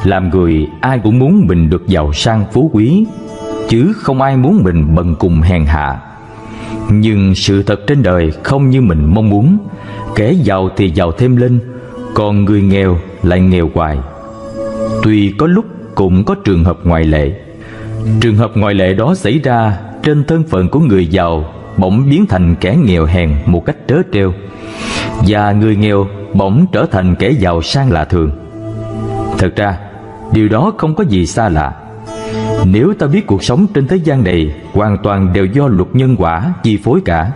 Làm người ai cũng muốn mình được giàu sang phú quý, chứ không ai muốn mình bần cùng hèn hạ. Nhưng sự thật trên đời không như mình mong muốn. Kẻ giàu thì giàu thêm lên, còn người nghèo lại nghèo hoài. Tuy có lúc cũng có trường hợp ngoại lệ. Trường hợp ngoại lệ đó xảy ra trên thân phận của người giàu bỗng biến thành kẻ nghèo hèn một cách trớ trêu, và người nghèo bỗng trở thành kẻ giàu sang lạ thường. Thật ra điều đó không có gì xa lạ. Nếu ta biết cuộc sống trên thế gian này hoàn toàn đều do luật nhân quả chi phối cả.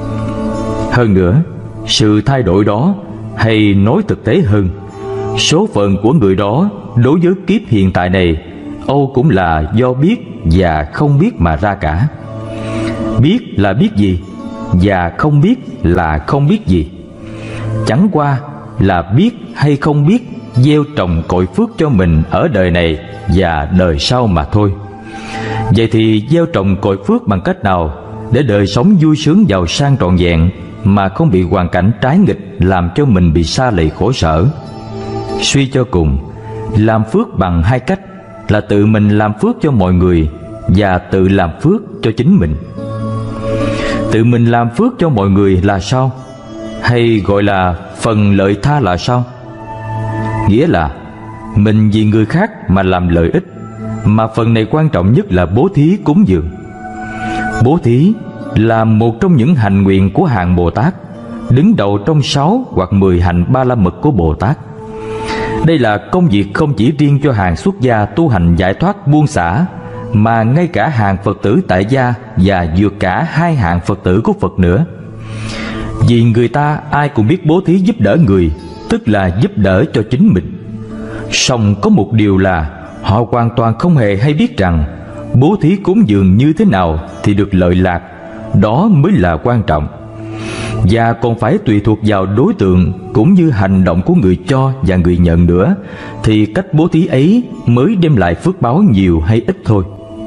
Hơn nữa, sự thay đổi đó, hay nói thực tế hơn, số phận của người đó đối với kiếp hiện tại này âu cũng là do biết và không biết mà ra cả. Biết là biết gì, và không biết là không biết gì. Chẳng qua là biết hay không biết gieo trồng cội phước cho mình ở đời này và đời sau mà thôi. Vậy thì gieo trồng cội phước bằng cách nào để đời sống vui sướng giàu sang trọn vẹn, mà không bị hoàn cảnh trái nghịch làm cho mình bị sa lầy khổ sở? Suy cho cùng, làm phước bằng hai cách là tự mình làm phước cho mọi người và tự làm phước cho chính mình. Tự mình làm phước cho mọi người là sao? Hay gọi là phần lợi tha là sao? Nghĩa là mình vì người khác mà làm lợi ích, mà phần này quan trọng nhất là bố thí cúng dường. Bố thí là một trong những hạnh nguyện của hàng Bồ Tát, đứng đầu trong 6 hoặc 10 hạnh Ba La Mật của Bồ Tát. Đây là công việc không chỉ riêng cho hàng xuất gia tu hành giải thoát buông xả, mà ngay cả hàng Phật tử tại gia và vượt cả 2 hạng Phật tử của Phật nữa. Vì người ta ai cũng biết bố thí giúp đỡ người, tức là giúp đỡ cho chính mình. Song có một điều là họ hoàn toàn không hề hay biết rằng bố thí cúng dường như thế nào thì được lợi lạc, đó mới là quan trọng. Và còn phải tùy thuộc vào đối tượng cũng như hành động của người cho và người nhận nữa, thì cách bố thí ấy mới đem lại phước báo nhiều hay ít thôi.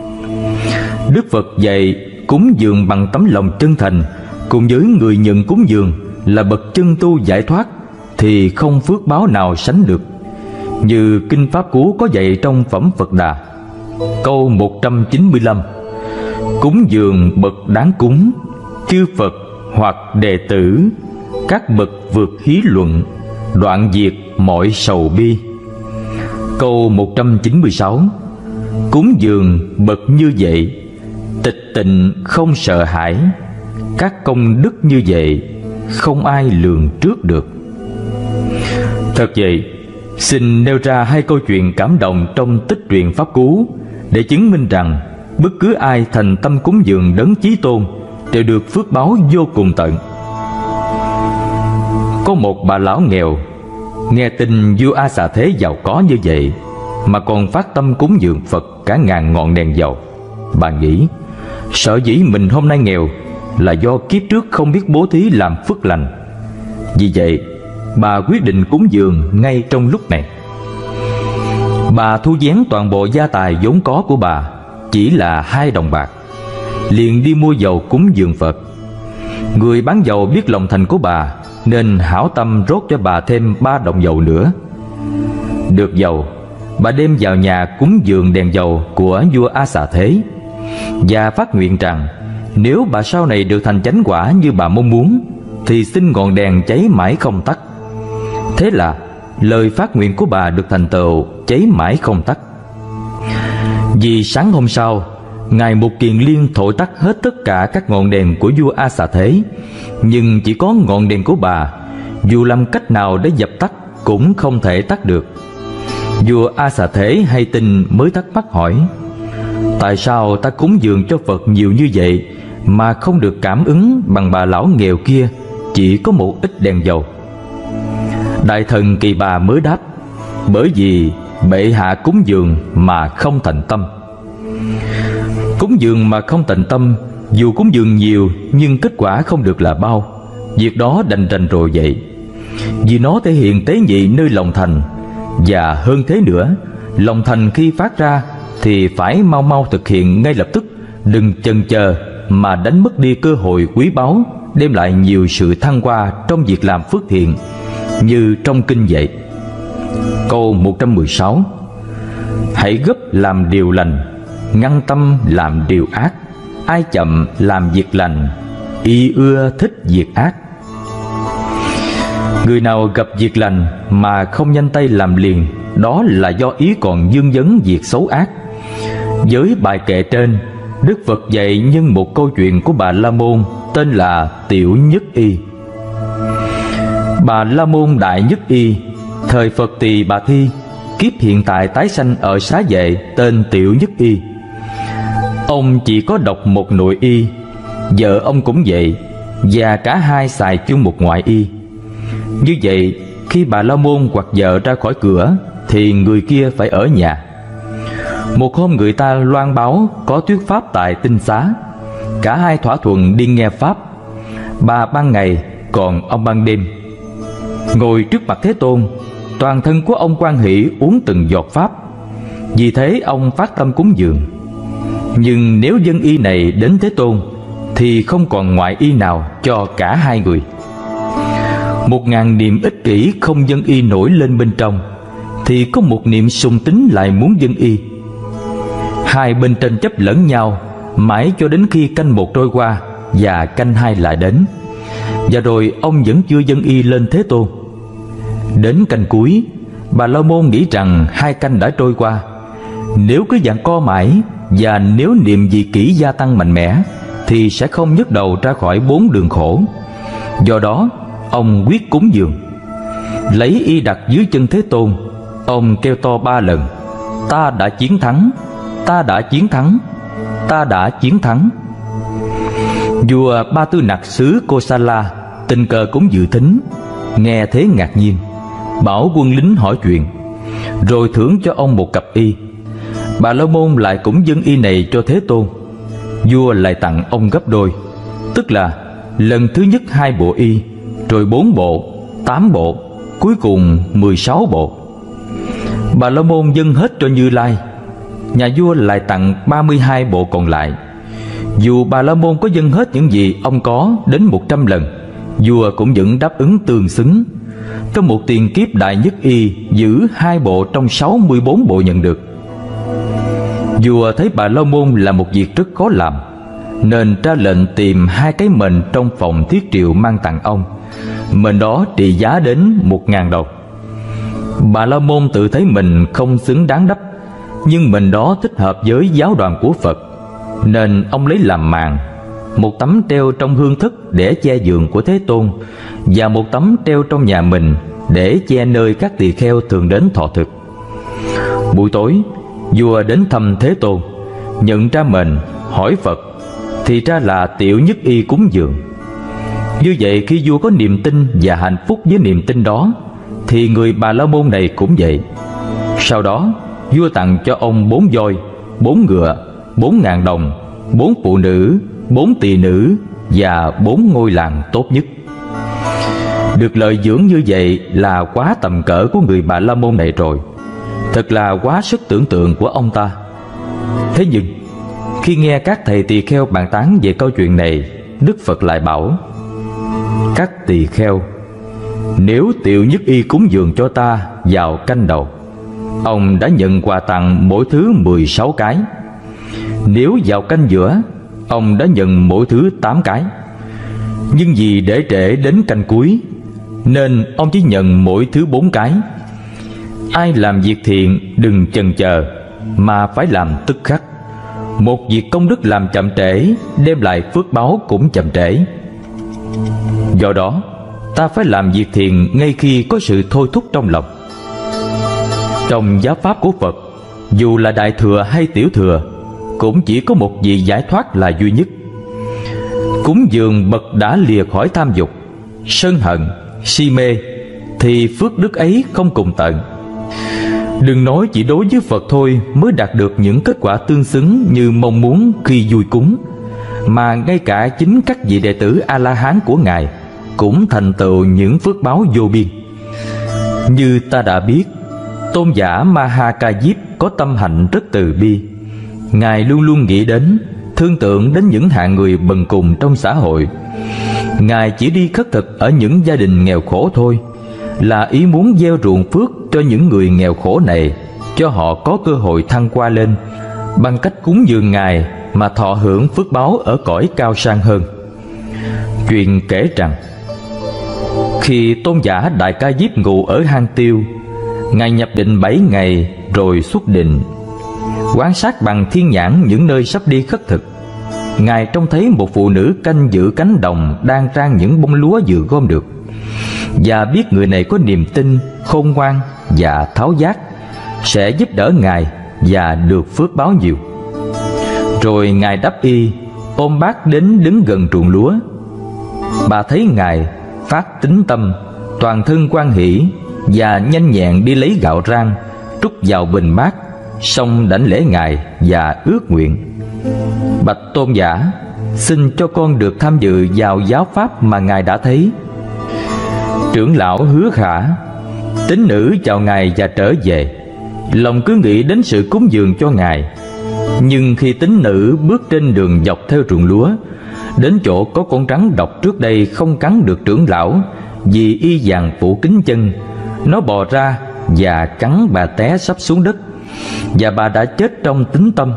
Đức Phật dạy cúng dường bằng tấm lòng chân thành, cùng với người nhận cúng dường là bậc chân tu giải thoát, thì không phước báo nào sánh được. Như Kinh Pháp Cú có dạy trong Phẩm Phật Đà, câu 195: cúng dường bậc đáng cúng, chư Phật hoặc đệ tử, các bậc vượt hí luận, đoạn diệt mọi sầu bi. Câu 196: cúng dường bậc như vậy, tịch tịnh không sợ hãi, các công đức như vậy không ai lường trước được. Thật vậy, xin nêu ra 2 câu chuyện cảm động trong tích truyện Pháp Cú để chứng minh rằng bất cứ ai thành tâm cúng dường Đấng Chí Tôn đều được phước báo vô cùng tận. Có một bà lão nghèo nghe tin vua A Xà Thế giàu có như vậy mà còn phát tâm cúng dường Phật cả ngàn ngọn đèn dầu. Bà nghĩ sở dĩ mình hôm nay nghèo là do kiếp trước không biết bố thí làm phước lành. Vì vậy bà quyết định cúng dường ngay trong lúc này. Bà thu vén toàn bộ gia tài vốn có của bà, chỉ là 2 đồng bạc, liền đi mua dầu cúng dường Phật. Người bán dầu biết lòng thành của bà, nên hảo tâm rót cho bà thêm 3 đồng dầu nữa. Được dầu, bà đem vào nhà cúng dường đèn dầu của vua A Xà Thế, và phát nguyện rằng nếu bà sau này được thành chánh quả như bà mong muốn, thì xin ngọn đèn cháy mãi không tắt. Thế là lời phát nguyện của bà được thành tựu, cháy mãi không tắt. Vì sáng hôm sau, Ngài Mục Kiền Liên thổi tắt hết tất cả các ngọn đèn của vua A Xà Thế, nhưng chỉ có ngọn đèn của bà, dù làm cách nào để dập tắt cũng không thể tắt được. Vua A Xà Thế hay tin mới thắc mắc hỏi: tại sao ta cúng dường cho Phật nhiều như vậy mà không được cảm ứng bằng bà lão nghèo kia chỉ có một ít đèn dầu? Đại thần Kỳ Bà mới đáp: bởi vì bệ hạ cúng dường mà không thành tâm. Cúng dường mà không thành tâm, dù cúng dường nhiều nhưng kết quả không được là bao, việc đó đành rành rồi vậy. Vì nó thể hiện tế nhị nơi lòng thành, và hơn thế nữa, lòng thành khi phát ra thì phải mau mau thực hiện ngay lập tức, đừng chần chờ mà đánh mất đi cơ hội quý báu, đem lại nhiều sự thăng hoa trong việc làm phước thiện. Như trong kinh dạy, câu 116: Hãy gấp làm điều lành, ngăn tâm làm điều ác. Ai chậm làm việc lành, y ưa thích việc ác. Người nào gặp việc lành mà không nhanh tay làm liền, đó là do ý còn vương vấn việc xấu ác. Với bài kệ trên, Đức Phật dạy nhân một câu chuyện của Bà La Môn tên là Tiểu Nhất Y. Bà La Môn Đại Nhất Y, thời Phật Tỳ Bà Thi, kiếp hiện tại tái sanh ở xá vệ tên Tiểu Nhất Y. Ông chỉ có độc một nội y, vợ ông cũng vậy, và cả hai xài chung một ngoại y. Như vậy, khi Bà La Môn hoặc vợ ra khỏi cửa thì người kia phải ở nhà. Một hôm người ta loan báo có thuyết pháp tại Tinh Xá. Cả hai thỏa thuận đi nghe pháp, bà ban ngày, còn ông ban đêm. Ngồi trước mặt Thế Tôn, toàn thân của ông hoan hỷ uống từng giọt pháp. Vì thế ông phát tâm cúng dường. Nhưng nếu dân y này đến Thế Tôn thì không còn ngoại y nào cho cả hai người. 1000 niệm ích kỷ không dân y nổi lên bên trong, thì có một niệm sùng tín lại muốn dân y. Hai bên tranh chấp lẫn nhau mãi cho đến khi canh một trôi qua và canh hai lại đến. Và rồi ông vẫn chưa dân y lên Thế Tôn. Đến canh cuối, Bà La Môn nghĩ rằng 2 canh đã trôi qua. Nếu cứ giằng co mãi, và nếu niệm dị kỷ gia tăng mạnh mẽ, thì sẽ không nhấc đầu ra khỏi 4 đường khổ. Do đó ông quyết cúng dường. Lấy y đặt dưới chân Thế Tôn, ông kêu to 3 lần: Ta đã chiến thắng, ta đã chiến thắng, ta đã chiến thắng. Vua Ba Tư Nặc xứ Kosala tình cờ cũng dự thính, nghe thế ngạc nhiên, bảo quân lính hỏi chuyện, rồi thưởng cho ông một cặp y. Bà La Môn lại cũng dâng y này cho Thế Tôn. Vua lại tặng ông gấp đôi, tức là lần thứ nhất 2 bộ y, rồi 4 bộ, 8 bộ, cuối cùng 16 bộ. Bà La Môn dâng hết cho Như Lai. Nhà vua lại tặng 32 bộ còn lại. Dù Bà La Môn có dâng hết những gì ông có đến 100 lần, vua cũng vẫn đáp ứng tương xứng. Trong một tiền kiếp Đại Nhất Y giữ 2 bộ trong 64 bộ nhận được. Vua thấy Bà La Môn là một việc rất khó làm, nên ra lệnh tìm 2 cái mền trong phòng thiết triệu mang tặng ông. Mền đó trị giá đến 1000 đồng. Bà La Môn tự thấy mình không xứng đáng đắp, nhưng mền đó thích hợp với giáo đoàn của Phật, nên ông lấy làm màn, một tấm treo trong hương thức để che giường của Thế Tôn, và một tấm treo trong nhà mình để che nơi các tỳ kheo thường đến thọ thực. Buổi tối, vua đến thăm Thế Tôn, nhận ra mền, hỏi Phật, thì ra là Tiểu Nhất Y cúng dường. Như vậy, khi vua có niềm tin và hạnh phúc với niềm tin đó, thì người Bà La Môn này cũng vậy. Sau đó, vua tặng cho ông 4 voi, 4 ngựa, 4.000 đồng, 4 phụ nữ, 4 tỳ nữ và 4 ngôi làng tốt nhất. Được lợi dưỡng như vậy là quá tầm cỡ của người Bà La Môn này rồi. Thật là quá sức tưởng tượng của ông ta. Thế nhưng, khi nghe các thầy tỳ kheo bàn tán về câu chuyện này, Đức Phật lại bảo: Các tỳ kheo, nếu Tiểu Nhất Y cúng dường cho ta vào canh đầu, ông đã nhận quà tặng mỗi thứ 16 cái. Nếu vào canh giữa, ông đã nhận mỗi thứ 8 cái. Nhưng vì để trễ đến canh cuối, nên ông chỉ nhận mỗi thứ 4 cái. Ai làm việc thiện đừng chần chờ, mà phải làm tức khắc. Một việc công đức làm chậm trễ, đem lại phước báo cũng chậm trễ. Do đó, ta phải làm việc thiện ngay khi có sự thôi thúc trong lòng. Trong giáo pháp của Phật, dù là đại thừa hay tiểu thừa, cũng chỉ có một vị giải thoát là duy nhất. Cúng dường bậc đã lìa khỏi tham dục, sân hận, si mê, thì phước đức ấy không cùng tận. Đừng nói chỉ đối với Phật thôi mới đạt được những kết quả tương xứng như mong muốn khi vui cúng, mà ngay cả chính các vị đệ tử A-la-hán của Ngài cũng thành tựu những phước báo vô biên. Như ta đã biết, tôn giả Ma-ha-ca-diếp có tâm hạnh rất từ bi. Ngài luôn luôn nghĩ đến, thương tưởng đến những hạng người bần cùng trong xã hội. Ngài chỉ đi khất thực ở những gia đình nghèo khổ thôi, là ý muốn gieo ruộng phước cho những người nghèo khổ này, cho họ có cơ hội thăng qua lên, bằng cách cúng dường Ngài mà thọ hưởng phước báo ở cõi cao sang hơn. Chuyện kể rằng, khi tôn giả Đại Ca Diếp ngụ ở hang Tiêu, Ngài nhập định 7 ngày rồi xuất định, quan sát bằng thiên nhãn những nơi sắp đi khất thực. Ngài trông thấy một phụ nữ canh giữ cánh đồng đang rang những bông lúa vừa gom được, và biết người này có niềm tin, khôn ngoan và tháo giác, sẽ giúp đỡ Ngài và được phước báo nhiều. Rồi Ngài đắp y, ôm bát đến đứng gần ruộng lúa. Bà thấy Ngài, phát tín tâm, toàn thân hoan hỷ, và nhanh nhẹn đi lấy gạo rang, trút vào bình bát, xong đảnh lễ Ngài và ước nguyện: Bạch tôn giả, xin cho con được tham dự vào giáo pháp mà Ngài đã thấy. Trưởng lão hứa khả. Tín nữ chào Ngài và trở về, lòng cứ nghĩ đến sự cúng dường cho Ngài. Nhưng khi tín nữ bước trên đường dọc theo ruộng lúa, đến chỗ có con rắn độc trước đây không cắn được trưởng lão vì y vàng phủ kín chân, nó bò ra và cắn bà té sắp xuống đất, và bà đã chết trong tín tâm.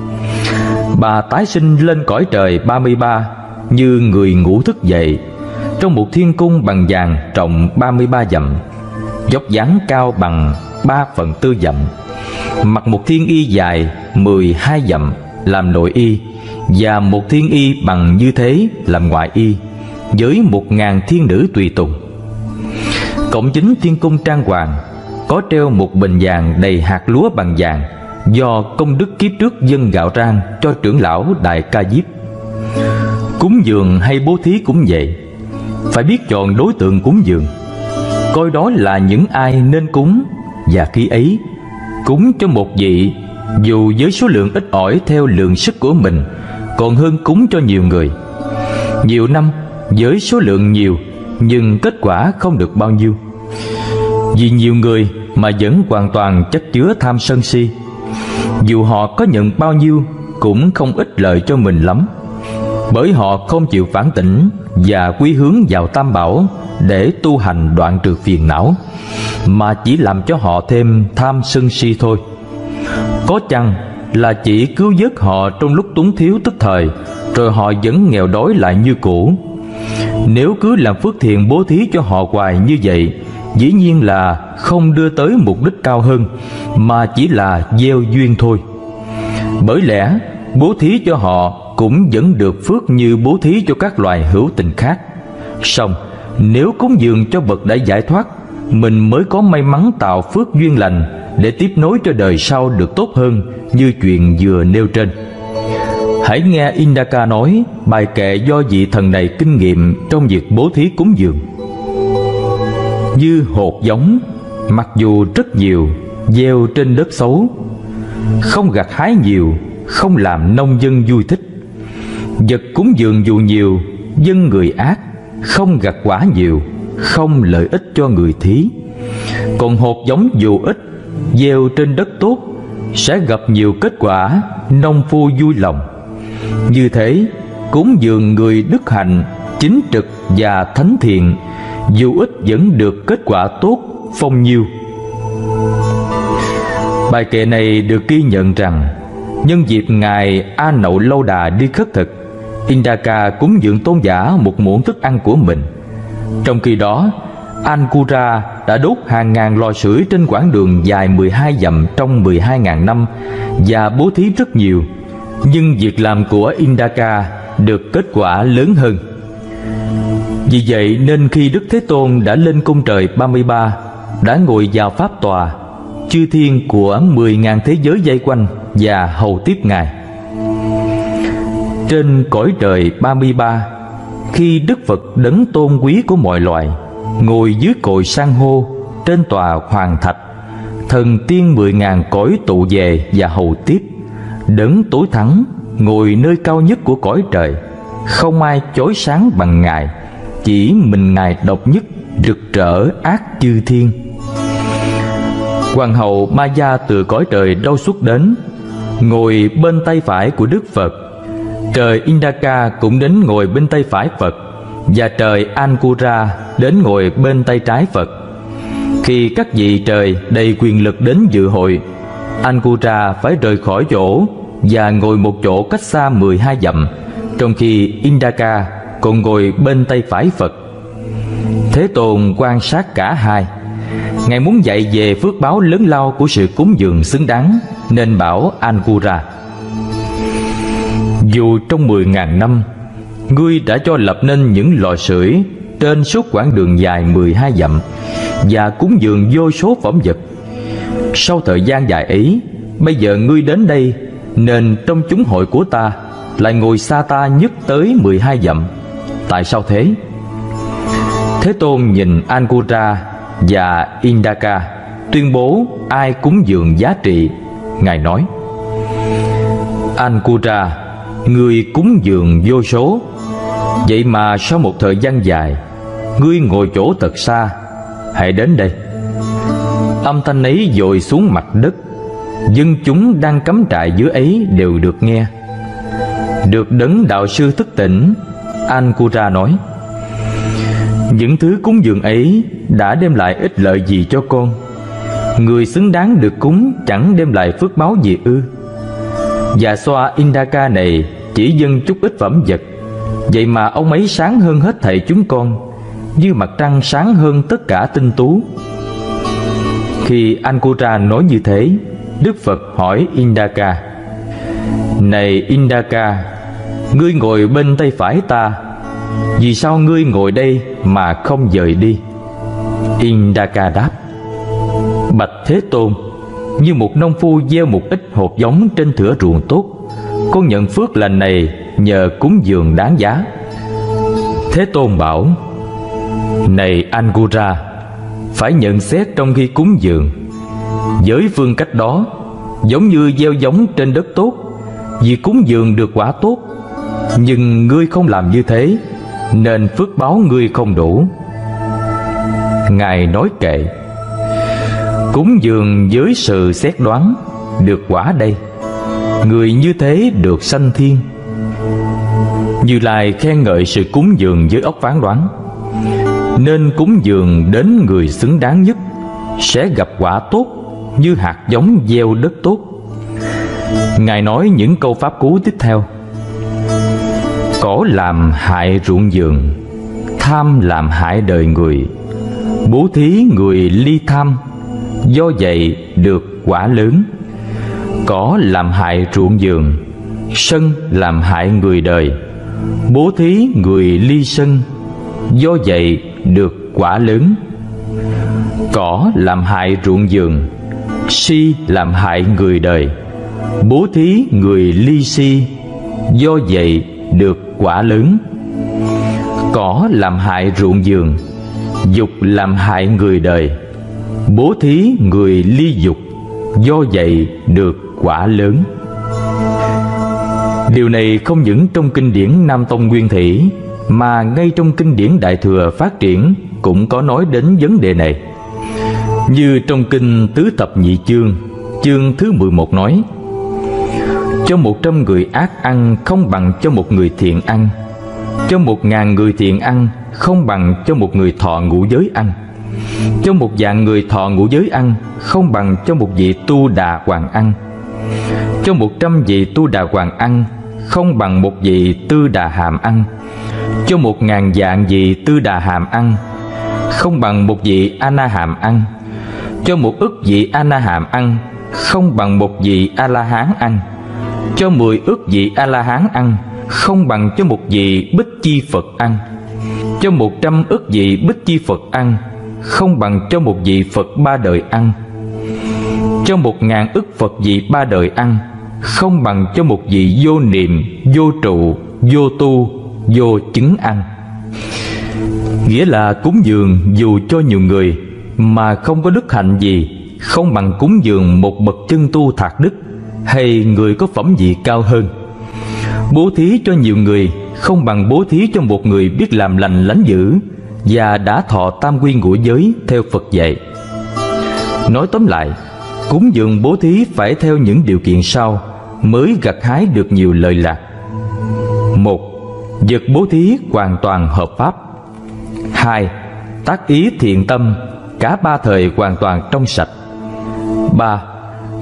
Bà tái sinh lên cõi trời 33 như người ngủ thức dậy, trong một thiên cung bằng vàng rộng 33 dặm, dốc dáng cao bằng 3/4 dặm, mặc một thiên y dài 12 dặm làm nội y, và một thiên y bằng như thế làm ngoại y, với 1000 thiên nữ tùy tùng. Cổng chính thiên cung trang hoàng có treo một bình vàng đầy hạt lúa bằng vàng, do công đức kiếp trước dâng gạo rang cho trưởng lão Đại Ca Diếp. Cúng dường hay bố thí cũng vậy, phải biết chọn đối tượng cúng dường, coi đó là những ai nên cúng, và khi ấy cúng cho một vị, dù với số lượng ít ỏi theo lượng sức của mình, còn hơn cúng cho nhiều người. Nhiều năm với số lượng nhiều, nhưng kết quả không được bao nhiêu, vì nhiều người mà vẫn hoàn toàn chất chứa tham sân si. Dù họ có nhận bao nhiêu cũng không ích lợi cho mình lắm, bởi họ không chịu phản tỉnh và quy hướng vào Tam Bảo để tu hành đoạn trừ phiền não, mà chỉ làm cho họ thêm tham sân si thôi. Có chăng là chỉ cứu vớt họ trong lúc túng thiếu tức thời, rồi họ vẫn nghèo đói lại như cũ. Nếu cứ làm phước thiện bố thí cho họ hoài như vậy, dĩ nhiên là không đưa tới mục đích cao hơn, mà chỉ là gieo duyên thôi. Bởi lẽ bố thí cho họ cũng vẫn được phước như bố thí cho các loài hữu tình khác. Song nếu cúng dường cho bậc đã giải thoát, mình mới có may mắn tạo phước duyên lành để tiếp nối cho đời sau được tốt hơn, như chuyện vừa nêu trên. Hãy nghe Indaka nói bài kệ do vị thần này kinh nghiệm trong việc bố thí cúng dường. Như hột giống, mặc dù rất nhiều, gieo trên đất xấu, không gặt hái nhiều, không làm nông dân vui thích. Vật cúng dường dù nhiều, dân người ác, không gặt quả nhiều, không lợi ích cho người thí. Còn hột giống dù ít, gieo trên đất tốt, sẽ gặp nhiều kết quả, nông phu vui lòng. Như thế, cúng dường người đức hạnh, chính trực và thánh thiện, dù ít vẫn được kết quả tốt, phong nhiêu. Bài kệ này được ghi nhận rằng, nhân dịp Ngài A Nậu Lâu Đà đi khất thực, Indaka cúng dường tôn giả một muỗng thức ăn của mình. Trong khi đó, Ankura đã đốt hàng ngàn lò sưởi trên quãng đường dài 12 dặm trong 12.000 năm và bố thí rất nhiều, nhưng việc làm của Indaka được kết quả lớn hơn. Vì vậy nên khi Đức Thế Tôn đã lên cung trời 33, đã ngồi vào pháp tòa, chư thiên của 10.000 thế giới vây quanh và hầu tiếp Ngài. Trên cõi trời 33, khi Đức Phật đấng tôn quý của mọi loài ngồi dưới cội san hô trên tòa hoàng thạch, thần tiên 10.000 cõi tụ về và hầu tiếp. Đấng tối thắng ngồi nơi cao nhất của cõi trời, không ai chói sáng bằng Ngài, chỉ mình Ngài độc nhất, rực rỡ ác chư thiên. Hoàng hậu Maya từ cõi trời đâu xuất đến, ngồi bên tay phải của Đức Phật. Trời Indaka cũng đến ngồi bên tay phải Phật, và trời Ankura đến ngồi bên tay trái Phật. Khi các vị trời đầy quyền lực đến dự hội, Ankura phải rời khỏi chỗ và ngồi một chỗ cách xa 12 dặm, trong khi Indaka còn ngồi bên tay phải Phật. Thế Tôn quan sát cả hai. Ngài muốn dạy về phước báo lớn lao của sự cúng dường xứng đáng, nên bảo Ankura: dù trong 10.000 năm, ngươi đã cho lập nên những lò sưởi trên suốt quãng đường dài 12 dặm và cúng dường vô số phẩm vật. Sau thời gian dài ấy, bây giờ ngươi đến đây, nên trong chúng hội của ta lại ngồi xa ta nhất tới 12 dặm. Tại sao thế? Thế Tôn nhìn Ankura và Indaka, tuyên bố ai cúng dường giá trị. Ngài nói: Ankura, ngươi cúng dường vô số, vậy mà sau một thời gian dài, ngươi ngồi chỗ thật xa. Hãy đến đây. Âm thanh ấy dội xuống mặt đất. Dân chúng đang cắm trại dưới ấy đều được nghe. Được đấng đạo sư thức tỉnh, Ankura nói: những thứ cúng dường ấy đã đem lại ích lợi gì cho con? Người xứng đáng được cúng chẳng đem lại phước báo gì ư? Và xoa Indaka này chỉ dâng chút ít phẩm vật, vậy mà ông ấy sáng hơn hết thảy chúng con, như mặt trăng sáng hơn tất cả tinh tú. Khi Ankura nói như thế, Đức Phật hỏi Indaka: này Indaka, ngươi ngồi bên tay phải ta, vì sao ngươi ngồi đây mà không dời đi? Indaka đáp: bạch Thế Tôn, như một nông phu gieo một ít hột giống trên thửa ruộng tốt, con nhận phước lành này nhờ cúng dường đáng giá. Thế Tôn bảo: này Ankura, phải nhận xét trong khi cúng dường. Với phương cách đó, giống như gieo giống trên đất tốt, vì cúng dường được quả tốt. Nhưng ngươi không làm như thế, nên phước báo ngươi không đủ. Ngài nói kệ: cúng dường với sự xét đoán, được quả đây. Người như thế được sanh thiên. Như Lai khen ngợi sự cúng dường với óc phán đoán. Nên cúng dường đến người xứng đáng nhất, sẽ gặp quả tốt như hạt giống gieo đất tốt. Ngài nói những câu pháp cú tiếp theo: cỏ làm hại ruộng vườn, tham làm hại đời người. Bố thí người ly tham, do vậy được quả lớn. Cỏ làm hại ruộng vườn, sân làm hại người đời. Bố thí người ly sân, do vậy được quả lớn. Cỏ làm hại ruộng vườn, si làm hại người đời. Bố thí người ly si, do vậy được quả lớn. Cỏ làm hại ruộng vườn, dục làm hại người đời. Bố thí người ly dục, do vậy được quả lớn. Điều này không những trong kinh điển Nam Tông Nguyên Thủy, mà ngay trong kinh điển Đại Thừa Phát Triển cũng có nói đến vấn đề này. Như trong kinh Tứ Thập Nhị Chương, chương thứ 11 nói: cho 100 người ác ăn không bằng cho một người thiện ăn. Cho 1000 người thiện ăn không bằng cho một người thọ ngũ giới ăn. Cho 1.000 người thọ ngũ giới ăn không bằng cho một vị tu đà hoàng ăn. Cho 100 vị tu đà hoàng ăn không bằng một vị tư đà hàm ăn. Cho 1000 vạn vị tư đà hàm ăn không bằng một vị a na hàm ăn. Cho 1 ức vị a na hàm ăn không bằng một vị a la hán ăn. Cho 10 ức vị a la hán ăn không bằng cho một vị bích chi Phật ăn. Cho 100 ức vị bích chi Phật ăn không bằng cho một vị Phật 3 đời ăn. Cho 1000 ức Phật vị 3 đời ăn không bằng cho một vị vô niệm, vô trụ, vô tu, vô chứng ăn. Nghĩa là cúng dường dù cho nhiều người mà không có đức hạnh gì, không bằng cúng dường một bậc chân tu thạc đức hay người có phẩm vị cao hơn. Bố thí cho nhiều người không bằng bố thí cho một người biết làm lành lánh dữ và đã thọ tam quy ngũ giới theo Phật dạy. Nói tóm lại, cúng dường bố thí phải theo những điều kiện sau mới gặt hái được nhiều lợi lạc. 1. Vật bố thí hoàn toàn hợp pháp. 2. Tác ý thiện tâm, cả 3 thời hoàn toàn trong sạch. 3.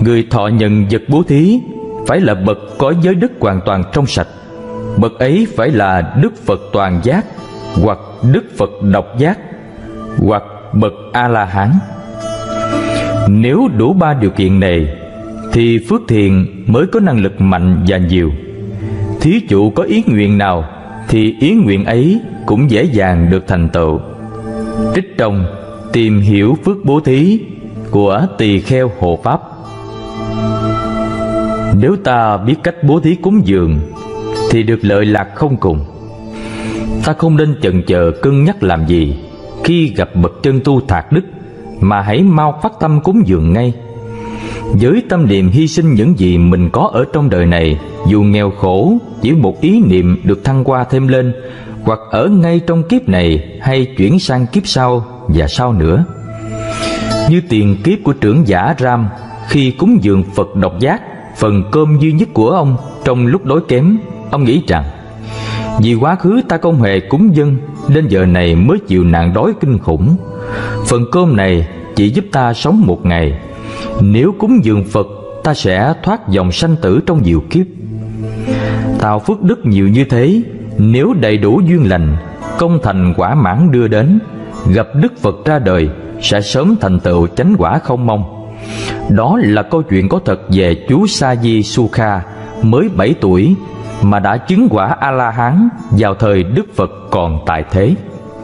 Người thọ nhận vật bố thí phải là bậc có giới đức hoàn toàn trong sạch. Bậc ấy phải là Đức Phật toàn giác, hoặc Đức Phật độc giác, hoặc bậc A-la-hán. Nếu đủ 3 điều kiện này thì phước thiện mới có năng lực mạnh và nhiều. Thí chủ có ý nguyện nào thì ý nguyện ấy cũng dễ dàng được thành tựu. Trích trong Tìm hiểu phước bố thí của Tỳ Kheo Hộ Pháp. Nếu ta biết cách bố thí cúng dường thì được lợi lạc không cùng. Ta không nên chần chờ cân nhắc làm gì. Khi gặp bậc chân tu thạc đức mà hãy mau phát tâm cúng dường ngay. Với tâm niệm hy sinh những gì mình có ở trong đời này, dù nghèo khổ, chỉ một ý niệm được thăng hoa thêm lên, hoặc ở ngay trong kiếp này hay chuyển sang kiếp sau và sau nữa. Như tiền kiếp của trưởng giả Ram, khi cúng dường Phật độc giác, phần cơm duy nhất của ông trong lúc đói kém, ông nghĩ rằng vì quá khứ ta không hề cúng dâng nên giờ này mới chịu nạn đói kinh khủng. Phần cơm này chỉ giúp ta sống một ngày. Nếu cúng dường Phật, ta sẽ thoát dòng sanh tử trong nhiều kiếp. Tạo phước đức nhiều như thế, nếu đầy đủ duyên lành, công thành quả mãn đưa đến, gặp Đức Phật ra đời, sẽ sớm thành tựu chánh quả không mong. Đó là câu chuyện có thật về chú Sa Di Sukha, mới 7 tuổi mà đã chứng quả A-la-hán vào thời Đức Phật còn tại thế.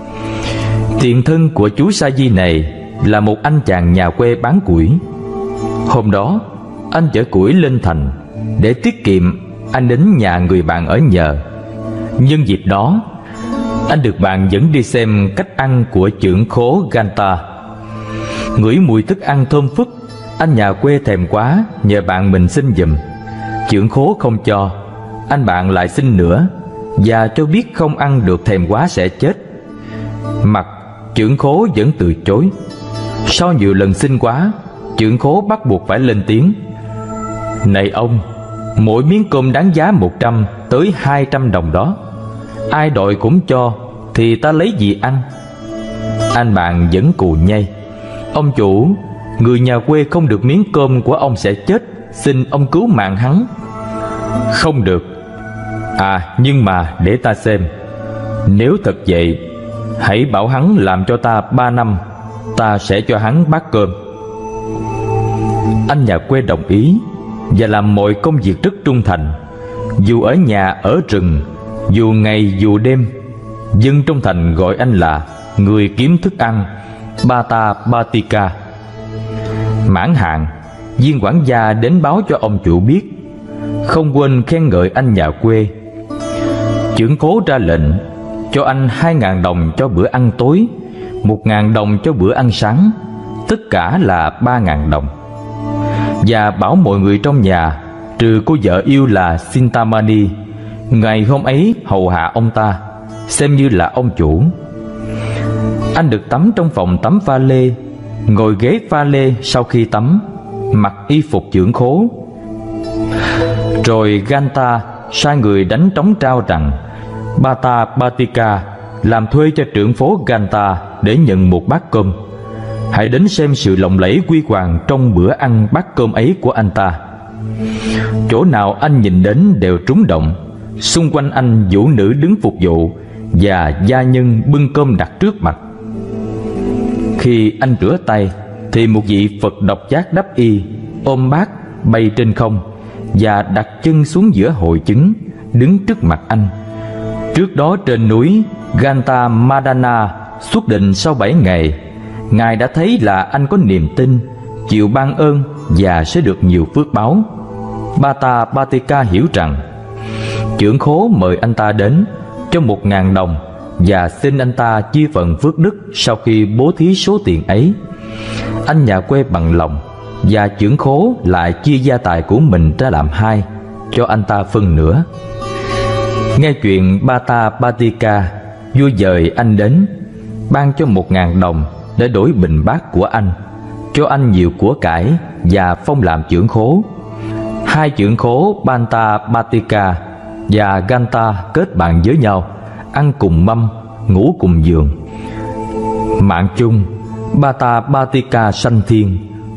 Tiền thân của chú Sa Di này là một anh chàng nhà quê bán củi. Hôm đó anh chở củi lên thành. Để tiết kiệm, anh đến nhà người bạn ở nhờ. Nhân dịp đó, anh được bạn dẫn đi xem cách ăn của chưởng khố Ganta. Ngửi mùi thức ăn thơm phức, anh nhà quê thèm quá, nhờ bạn mình xin giùm. Chưởng khố không cho. Anh bạn lại xin nữa, và cho biết không ăn được thèm quá sẽ chết. Mặc chưởng khố vẫn từ chối. Sau nhiều lần xin quá, chưởng khố bắt buộc phải lên tiếng: "Này ông, mỗi miếng cơm đáng giá 100 tới 200 đồng đó. Ai đòi cũng cho, thì ta lấy gì ăn?" Anh bạn vẫn cù nhây: "Ông chủ, người nhà quê không được miếng cơm của ông sẽ chết, xin ông cứu mạng hắn." "Không được." "À, nhưng mà để ta xem. Nếu thật vậy, hãy bảo hắn làm cho ta 3 năm, ta sẽ cho hắn bát cơm." Anh nhà quê đồng ý và làm mọi công việc rất trung thành. Dù ở nhà ở rừng, dù ngày dù đêm, dân trong thành gọi anh là người kiếm thức ăn Bata Batika. Mãn hạn, viên quản gia đến báo cho ông chủ biết, không quên khen ngợi anh nhà quê. Chưởng khố ra lệnh cho anh 2.000 đồng cho bữa ăn tối, 1.000 đồng cho bữa ăn sáng, tất cả là 3.000 đồng. Và bảo mọi người trong nhà, trừ cô vợ yêu là Sintamani, ngày hôm ấy hầu hạ ông ta, xem như là ông chủ. Anh được tắm trong phòng tắm pha lê, ngồi ghế pha lê sau khi tắm, mặc y phục chưởng khố. Rồi Ganta sai người đánh trống trao rằng Bata Batika làm thuê cho trưởng phố Ganta để nhận một bát cơm. Hãy đến xem sự lộng lẫy quy hoàng trong bữa ăn bát cơm ấy của anh ta. Chỗ nào anh nhìn đến đều trúng động. Xung quanh anh vũ nữ đứng phục vụ, và gia nhân bưng cơm đặt trước mặt. Khi anh rửa tay thì một vị Phật độc giác đắp y, ôm bát bay trên không và đặt chân xuống giữa hội chứng, đứng trước mặt anh. Trước đó trên núi Ganta Madana xuất định sau 7 ngày, Ngài đã thấy là anh có niềm tin, chịu ban ơn và sẽ được nhiều phước báo. Bata Batika hiểu rằng chưởng khố mời anh ta đến cho 1.000 đồng và xin anh ta chia phần phước đức sau khi bố thí số tiền ấy. Anh nhà quê bằng lòng, và chưởng khố lại chia gia tài của mình ra làm 2, cho anh ta phân nửa. Nghe chuyện Bata Batika, vua dời anh đến, ban cho 1.000 đồng để đổi bình bát của anh, cho anh nhiều của cải và phong làm chưởng khố. 2 chưởng khố Banta Batika và Ganta kết bạn với nhau, ăn cùng mâm, ngủ cùng giường. Mạng chung, Bata Batika sanh thiên,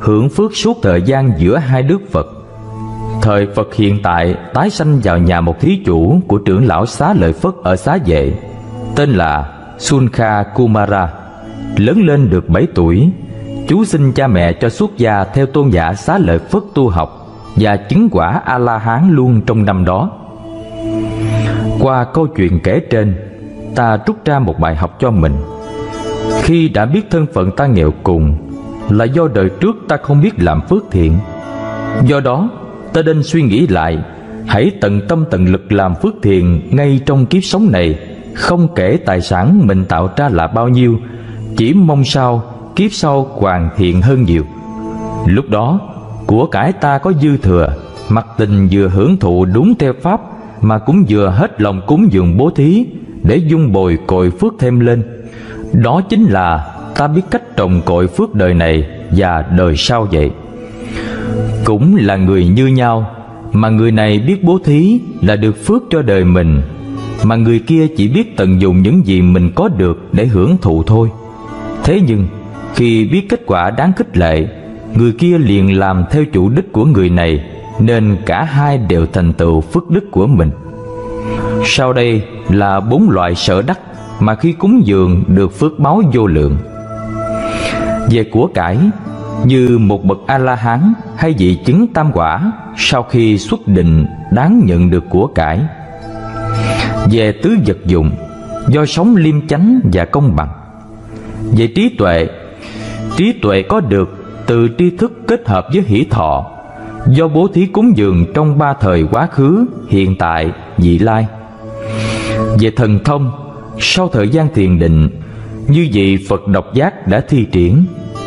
hưởng phước suốt thời gian giữa hai đức Phật. Thời Phật hiện tại tái sanh vào nhà một thí chủ của trưởng lão Xá Lợi Phất ở Xá Vệ, tên là Sunkha Kumara. Lớn lên được 7 tuổi, chú xin cha mẹ cho xuất gia theo tôn giả Xá Lợi Phất tu học và chứng quả A-la-hán luôn trong năm đó. Qua câu chuyện kể trên, ta rút ra một bài học cho mình. Khi đã biết thân phận ta nghèo cùng là do đời trước ta không biết làm phước thiện. Do đó ta nên suy nghĩ lại, hãy tận tâm tận lực làm phước thiện ngay trong kiếp sống này, không kể tài sản mình tạo ra là bao nhiêu, chỉ mong sao kiếp sau hoàn thiện hơn nhiều. Lúc đó của cải ta có dư thừa, mặc tình vừa hưởng thụ đúng theo pháp, mà cũng vừa hết lòng cúng dường bố thí để dung bồi cội phước thêm lên. Đó chính là ta biết cách trồng cội phước đời này và đời sau vậy. Cũng là người như nhau, mà người này biết bố thí là được phước cho đời mình, mà người kia chỉ biết tận dụng những gì mình có được để hưởng thụ thôi. Thế nhưng khi biết kết quả đáng khích lệ, người kia liền làm theo chủ đích của người này, nên cả hai đều thành tựu phước đức của mình. Sau đây là 4 loại sở đắc mà khi cúng dường được phước báo vô lượng. Về của cải, như một bậc A-la-hán hay vị chứng tam quả, sau khi xuất định đáng nhận được của cải. Về tứ vật dụng, do sống liêm chánh và công bằng. Về trí tuệ có được từ tri thức kết hợp với hỷ thọ, do bố thí cúng dường trong 3 thời quá khứ, hiện tại, vị lai. Về thần thông, sau thời gian thiền định, như vị Phật độc giác đã thi triển.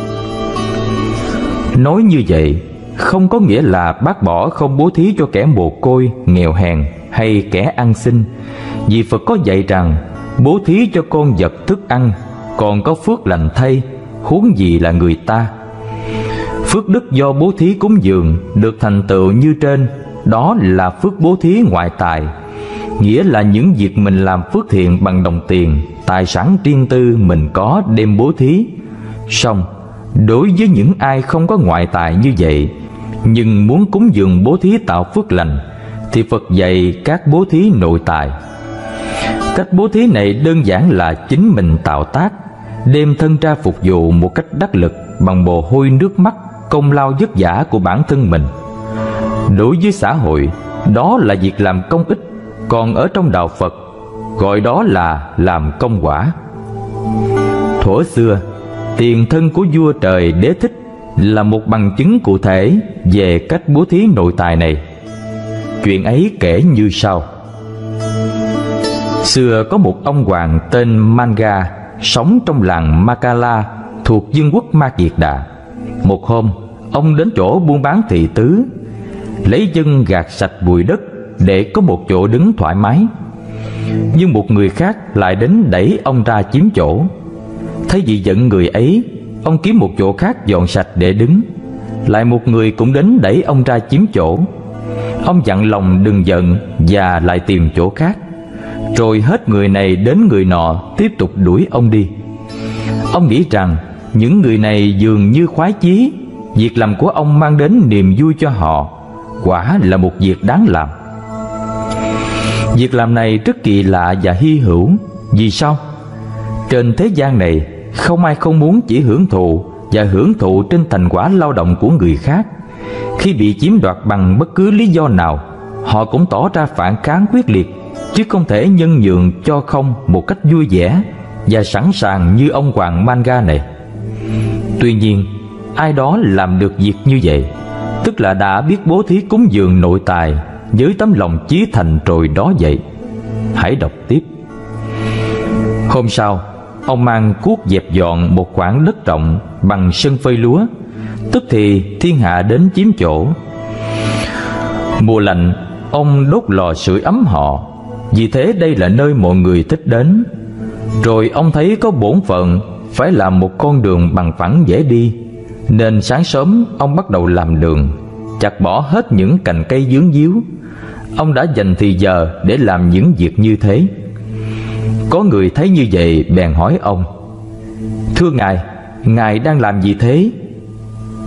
Nói như vậy không có nghĩa là bác bỏ không bố thí cho kẻ mồ côi, nghèo hèn hay kẻ ăn xin, vì Phật có dạy rằng bố thí cho con vật thức ăn còn có phước lành thay, huống gì là người ta. Phước đức do bố thí cúng dường được thành tựu như trên, đó là phước bố thí ngoại tài, nghĩa là những việc mình làm phước thiện bằng đồng tiền, tài sản riêng tư mình có đem bố thí. Song đối với những ai không có ngoại tài như vậy, nhưng muốn cúng dường bố thí tạo phước lành, thì Phật dạy các bố thí nội tài. Cách bố thí này đơn giản là chính mình tạo tác, đem thân ra phục vụ một cách đắc lực bằng mồ hôi nước mắt, công lao vất vả của bản thân mình. Đối với xã hội, đó là việc làm công ích, còn ở trong đạo Phật gọi đó là làm công quả. Thuở xưa, tiền thân của vua trời Đế Thích là một bằng chứng cụ thể về cách bố thí nội tài này. Chuyện ấy kể như sau. Xưa có một ông hoàng tên Manga sống trong làng Makala thuộc vương quốc Ma Kiệt Đà. Một hôm, ông đến chỗ buôn bán thị tứ, lấy chân gạt sạch bụi đất để có một chỗ đứng thoải mái. Nhưng một người khác lại đến đẩy ông ra chiếm chỗ. Thấy vì giận người ấy, ông kiếm một chỗ khác dọn sạch để đứng. Lại một người cũng đến đẩy ông ra chiếm chỗ. Ông dặn lòng đừng giận và lại tìm chỗ khác. Rồi hết người này đến người nọ tiếp tục đuổi ông đi. Ông nghĩ rằng những người này dường như khoái chí, việc làm của ông mang đến niềm vui cho họ, quả là một việc đáng làm. Việc làm này rất kỳ lạ và hy hữu. Vì sao? Trên thế gian này không ai không muốn chỉ hưởng thụ và hưởng thụ trên thành quả lao động của người khác. Khi bị chiếm đoạt bằng bất cứ lý do nào, họ cũng tỏ ra phản kháng quyết liệt, chứ không thể nhân nhượng cho không một cách vui vẻ và sẵn sàng như ông hoàng Manga này. Tuy nhiên, ai đó làm được việc như vậy, tức là đã biết bố thí cúng dường nội tài với tấm lòng chí thành rồi đó vậy. Hãy đọc tiếp. Hôm sau, ông mang cuốc dẹp dọn một khoảng đất rộng bằng sân phơi lúa, tức thì thiên hạ đến chiếm chỗ. Mùa lạnh, ông đốt lò sưởi ấm họ, vì thế đây là nơi mọi người thích đến. Rồi ông thấy có bổn phận phải làm một con đường bằng phẳng dễ đi, nên sáng sớm ông bắt đầu làm đường, chặt bỏ hết những cành cây vướng víu. Ông đã dành thì giờ để làm những việc như thế. Có người thấy như vậy bèn hỏi ông: "Thưa ngài, ngài đang làm gì thế?"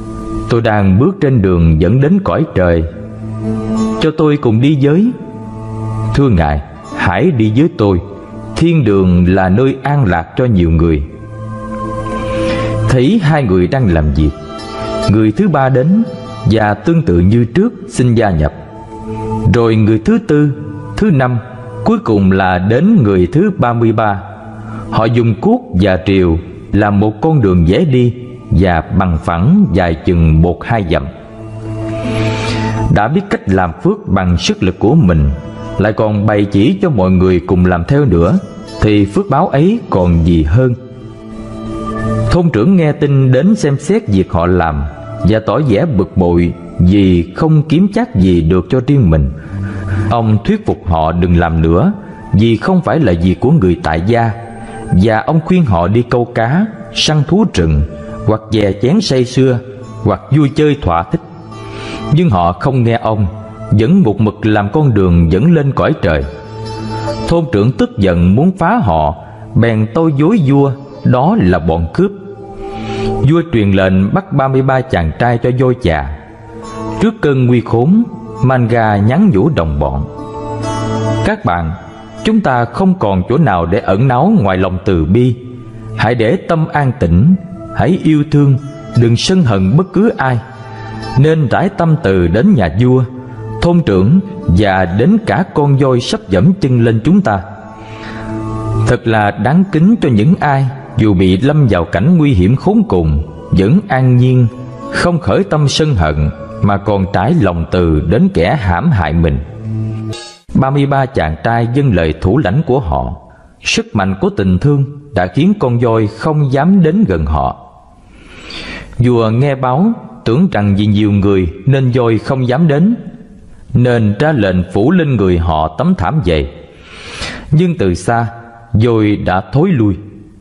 Tôi đang bước trên đường dẫn đến cõi trời, cho tôi cùng đi với. Thưa Ngài, hãy đi với tôi. Thiên đường là nơi an lạc cho nhiều người. Thấy hai người đang làm việc, người thứ ba đến và tương tự như trước xin gia nhập. Rồi người thứ tư, thứ năm, cuối cùng là đến người thứ 33. Họ dùng cuốc và rìu làm một con đường dễ đi và bằng phẳng dài chừng 1-2 dặm. Đã biết cách làm phước bằng sức lực của mình, lại còn bày chỉ cho mọi người cùng làm theo nữa, thì phước báo ấy còn gì hơn. Thôn trưởng nghe tin đến xem xét việc họ làm và tỏ vẻ bực bội vì không kiếm chắc gì được cho riêng mình. Ông thuyết phục họ đừng làm nữa, vì không phải là việc của người tại gia, và ông khuyên họ đi câu cá, săn thú rừng, hoặc chè chén say sưa, hoặc vui chơi thỏa thích. Nhưng họ không nghe ông, vẫn một mực làm con đường dẫn lên cõi trời. Thôn trưởng tức giận muốn phá họ, bèn tâu dối vua đó là bọn cướp. Vua truyền lệnh bắt 33 chàng trai cho voi chà. Trước cơn nguy khốn, Manga nhắn nhủ đồng bọn: các bạn, chúng ta không còn chỗ nào để ẩn náu ngoài lòng từ bi. Hãy để tâm an tĩnh, hãy yêu thương, đừng sân hận bất cứ ai. Nên rải tâm từ đến nhà vua, thôn trưởng và đến cả con voi sắp dẫm chân lên chúng ta. Thật là đáng kính cho những ai dù bị lâm vào cảnh nguy hiểm khốn cùng vẫn an nhiên, không khởi tâm sân hận, mà còn trải lòng từ đến kẻ hãm hại mình. 33 chàng trai vâng lời thủ lãnh của họ. Sức mạnh của tình thương đã khiến con voi không dám đến gần họ. Vua nghe báo, tưởng rằng vì nhiều người nên voi không dám đến, nên ra lệnh phủ lên người họ tấm thảm dày. Nhưng từ xa, voi đã thối lui.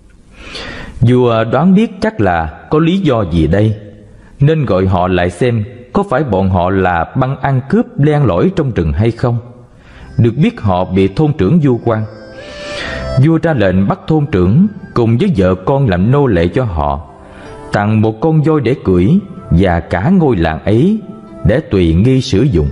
Vua đoán biết chắc là có lý do gì đây, nên gọi họ lại xem có phải bọn họ là băng ăn cướp len lỏi trong rừng hay không. Được biết họ bị thôn trưởng vu oan. Vua ra lệnh bắt thôn trưởng cùng với vợ con làm nô lệ cho họ, tặng một con voi để cưỡi và cả ngôi làng ấy để tùy nghi sử dụng.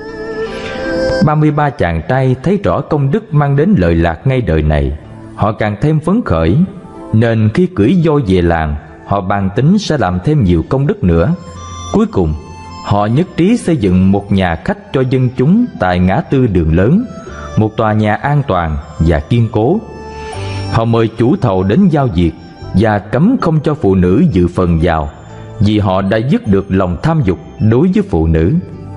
33 chàng trai thấy rõ công đức mang đến lợi lạc ngay đời này, họ càng thêm phấn khởi, nên khi cưỡi voi về làng, họ bàn tính sẽ làm thêm nhiều công đức nữa. Cuối cùng, họ nhất trí xây dựng một nhà khách cho dân chúng tại ngã tư đường lớn, một tòa nhà an toàn và kiên cố. Họ mời chủ thầu đến giao việc và cấm không cho phụ nữ dự phần vào, vì họ đã dứt được lòng tham dục đối với phụ nữ.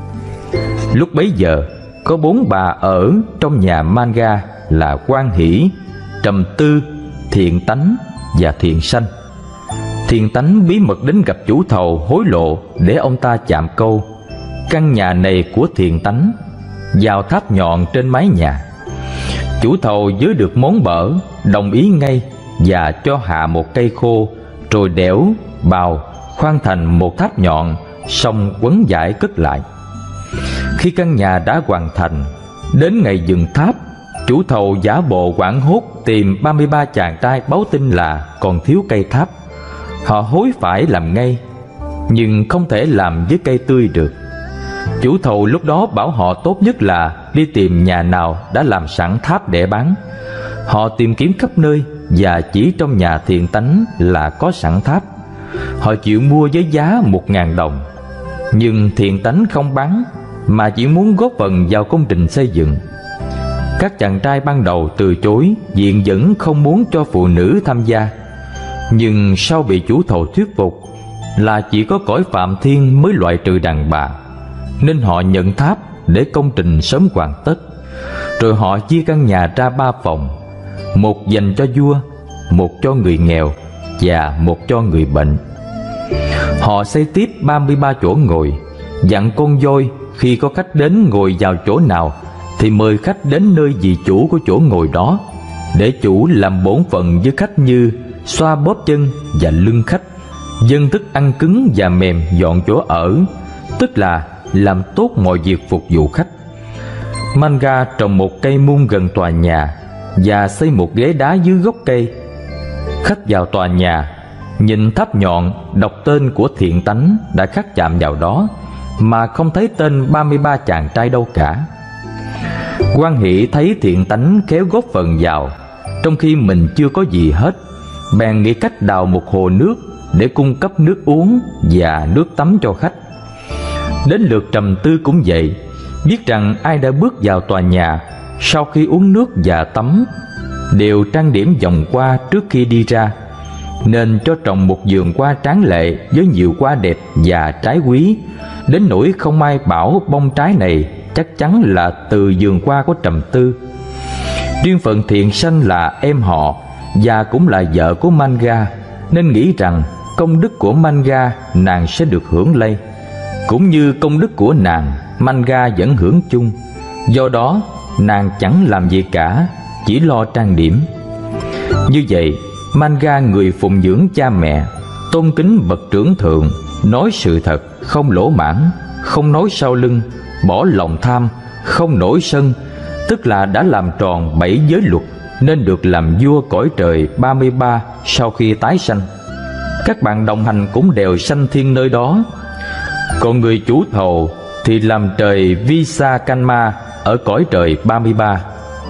Lúc bấy giờ, có 4 bà ở trong nhà Manga là Quan Hỷ, Trầm Tư, Thiện Tánh và Thiện Sanh. Thiện Tánh bí mật đến gặp chủ thầu hối lộ để ông ta chạm câu: căn nhà này của Thiện Tánh, vào tháp nhọn trên mái nhà. Chủ thầu với được món bở, đồng ý ngay và cho hạ một cây khô, rồi đẽo, bào, khoan thành một tháp nhọn, xong quấn vải cất lại. Khi căn nhà đã hoàn thành, đến ngày dựng tháp, chủ thầu giả bộ hoảng hốt tìm 33 chàng trai báo tin là còn thiếu cây tháp. Họ hối phải làm ngay, nhưng không thể làm với cây tươi được. Chủ thầu lúc đó bảo họ tốt nhất là đi tìm nhà nào đã làm sẵn tháp để bán. Họ tìm kiếm khắp nơi và chỉ trong nhà Thiện Tánh là có sẵn tháp. Họ chịu mua với giá 1.000 đồng. Nhưng Thiện Tánh không bán, mà chỉ muốn góp phần vào công trình xây dựng. Các chàng trai ban đầu từ chối, viện dẫn không muốn cho phụ nữ tham gia. Nhưng sau bị chủ thầu thuyết phục là chỉ có cõi Phạm Thiên mới loại trừ đàn bà, nên họ nhận tháp để công trình sớm hoàn tất. Rồi họ chia căn nhà ra 3 phòng, một dành cho vua, một cho người nghèo và một cho người bệnh. Họ xây tiếp 33 chỗ ngồi, dặn con voi khi có khách đến ngồi vào chỗ nào thì mời khách đến nơi vị chủ của chỗ ngồi đó, để chủ làm bổn phận với khách như xoa bóp chân và lưng khách, dâng thức ăn cứng và mềm dọn chỗ ở, tức là làm tốt mọi việc phục vụ khách. Manga trồng một cây muôn gần tòa nhà và xây một ghế đá dưới gốc cây. Khách vào tòa nhà, nhìn tháp nhọn đọc tên của thiện tánh đã khắc chạm vào đó, mà không thấy tên 33 chàng trai đâu cả. Quan Hỷ thấy thiện tánh khéo góp phần vào, trong khi mình chưa có gì hết, bèn nghĩ cách đào một hồ nước để cung cấp nước uống và nước tắm cho khách. Đến lượt Trầm Tư cũng vậy, biết rằng ai đã bước vào tòa nhà sau khi uống nước và tắm đều trang điểm vòng hoa trước khi đi ra, nên cho trồng một vườn hoa tráng lệ với nhiều hoa đẹp và trái quý, đến nỗi không ai bảo bông trái này chắc chắn là từ vườn hoa của Trầm Tư. Riêng phận Thiện Sanh là em họ và cũng là vợ của Manga, nên nghĩ rằng công đức của Manga nàng sẽ được hưởng lây, cũng như công đức của nàng Manga vẫn hưởng chung. Do đó nàng chẳng làm gì cả, chỉ lo trang điểm. Như vậy Manga, người phụng dưỡng cha mẹ, tôn kính bậc trưởng thượng, nói sự thật, không lỗ mãn, không nói sau lưng, bỏ lòng tham, không nổi sân, tức là đã làm tròn 7 giới luật, nên được làm vua cõi trời 33 sau khi tái sanh. Các bạn đồng hành cũng đều sanh thiên nơi đó. Còn người chủ thầu thì làm trời Visakanma ở cõi trời 33.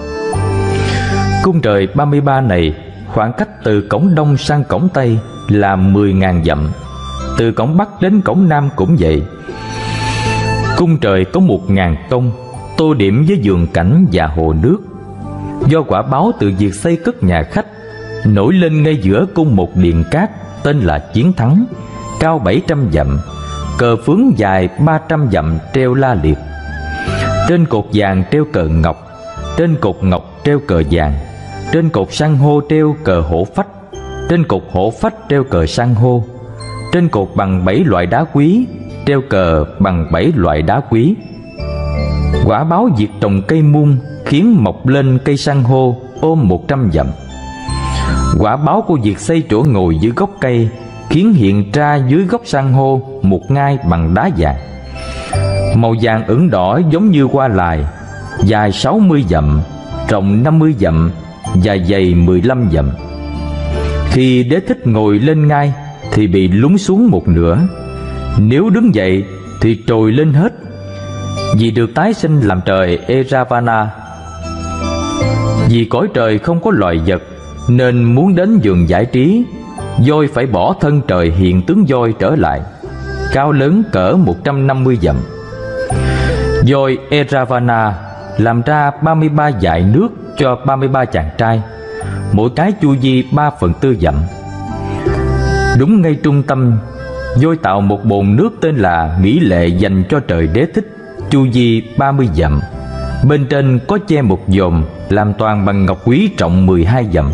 Cung trời 33 này khoảng cách từ cổng đông sang cổng tây là 10.000 dặm, từ cổng bắc đến cổng nam cũng vậy. Cung trời có 1.000 tông, tô điểm với vườn cảnh và hồ nước. Do quả báo từ việc xây cất nhà khách, nổi lên ngay giữa cung một điện cát tên là Chiến Thắng, cao 700 dặm, cờ phướng dài 300 dặm treo la liệt. Trên cột vàng treo cờ ngọc, trên cột ngọc treo cờ vàng, trên cột san hô treo cờ hổ phách, trên cột hổ phách treo cờ san hô, trên cột bằng 7 loại đá quý treo cờ bằng 7 loại đá quý. Quả báo việc trồng cây muôn khiến mọc lên cây san hô ôm 100 dặm. Quả báo của việc xây chỗ ngồi dưới gốc cây khiến hiện ra dưới gốc san hô một ngai bằng đá vàng, màu vàng ửng đỏ giống như hoa lài, dài 60 dặm, rộng 50 dặm và dày 15 dặm. Khi Đế Thích ngồi lên ngai thì bị lún xuống một nửa, nếu đứng dậy thì trồi lên hết, vì được tái sinh làm trời Eravana. Vì cõi trời không có loài vật, nên muốn đến vườn giải trí, voi phải bỏ thân trời hiện tướng voi trở lại, cao lớn cỡ 150 dặm. Voi Eravana làm ra 33 dải nước cho 33 chàng trai, mỗi cái chu vi 3/4 dặm. Đúng ngay trung tâm, voi tạo một bồn nước tên là Mỹ Lệ dành cho trời Đế Thích, chu vi 30 dặm. Bên trên có che một dòm làm toàn bằng ngọc quý trọng 12 dặm.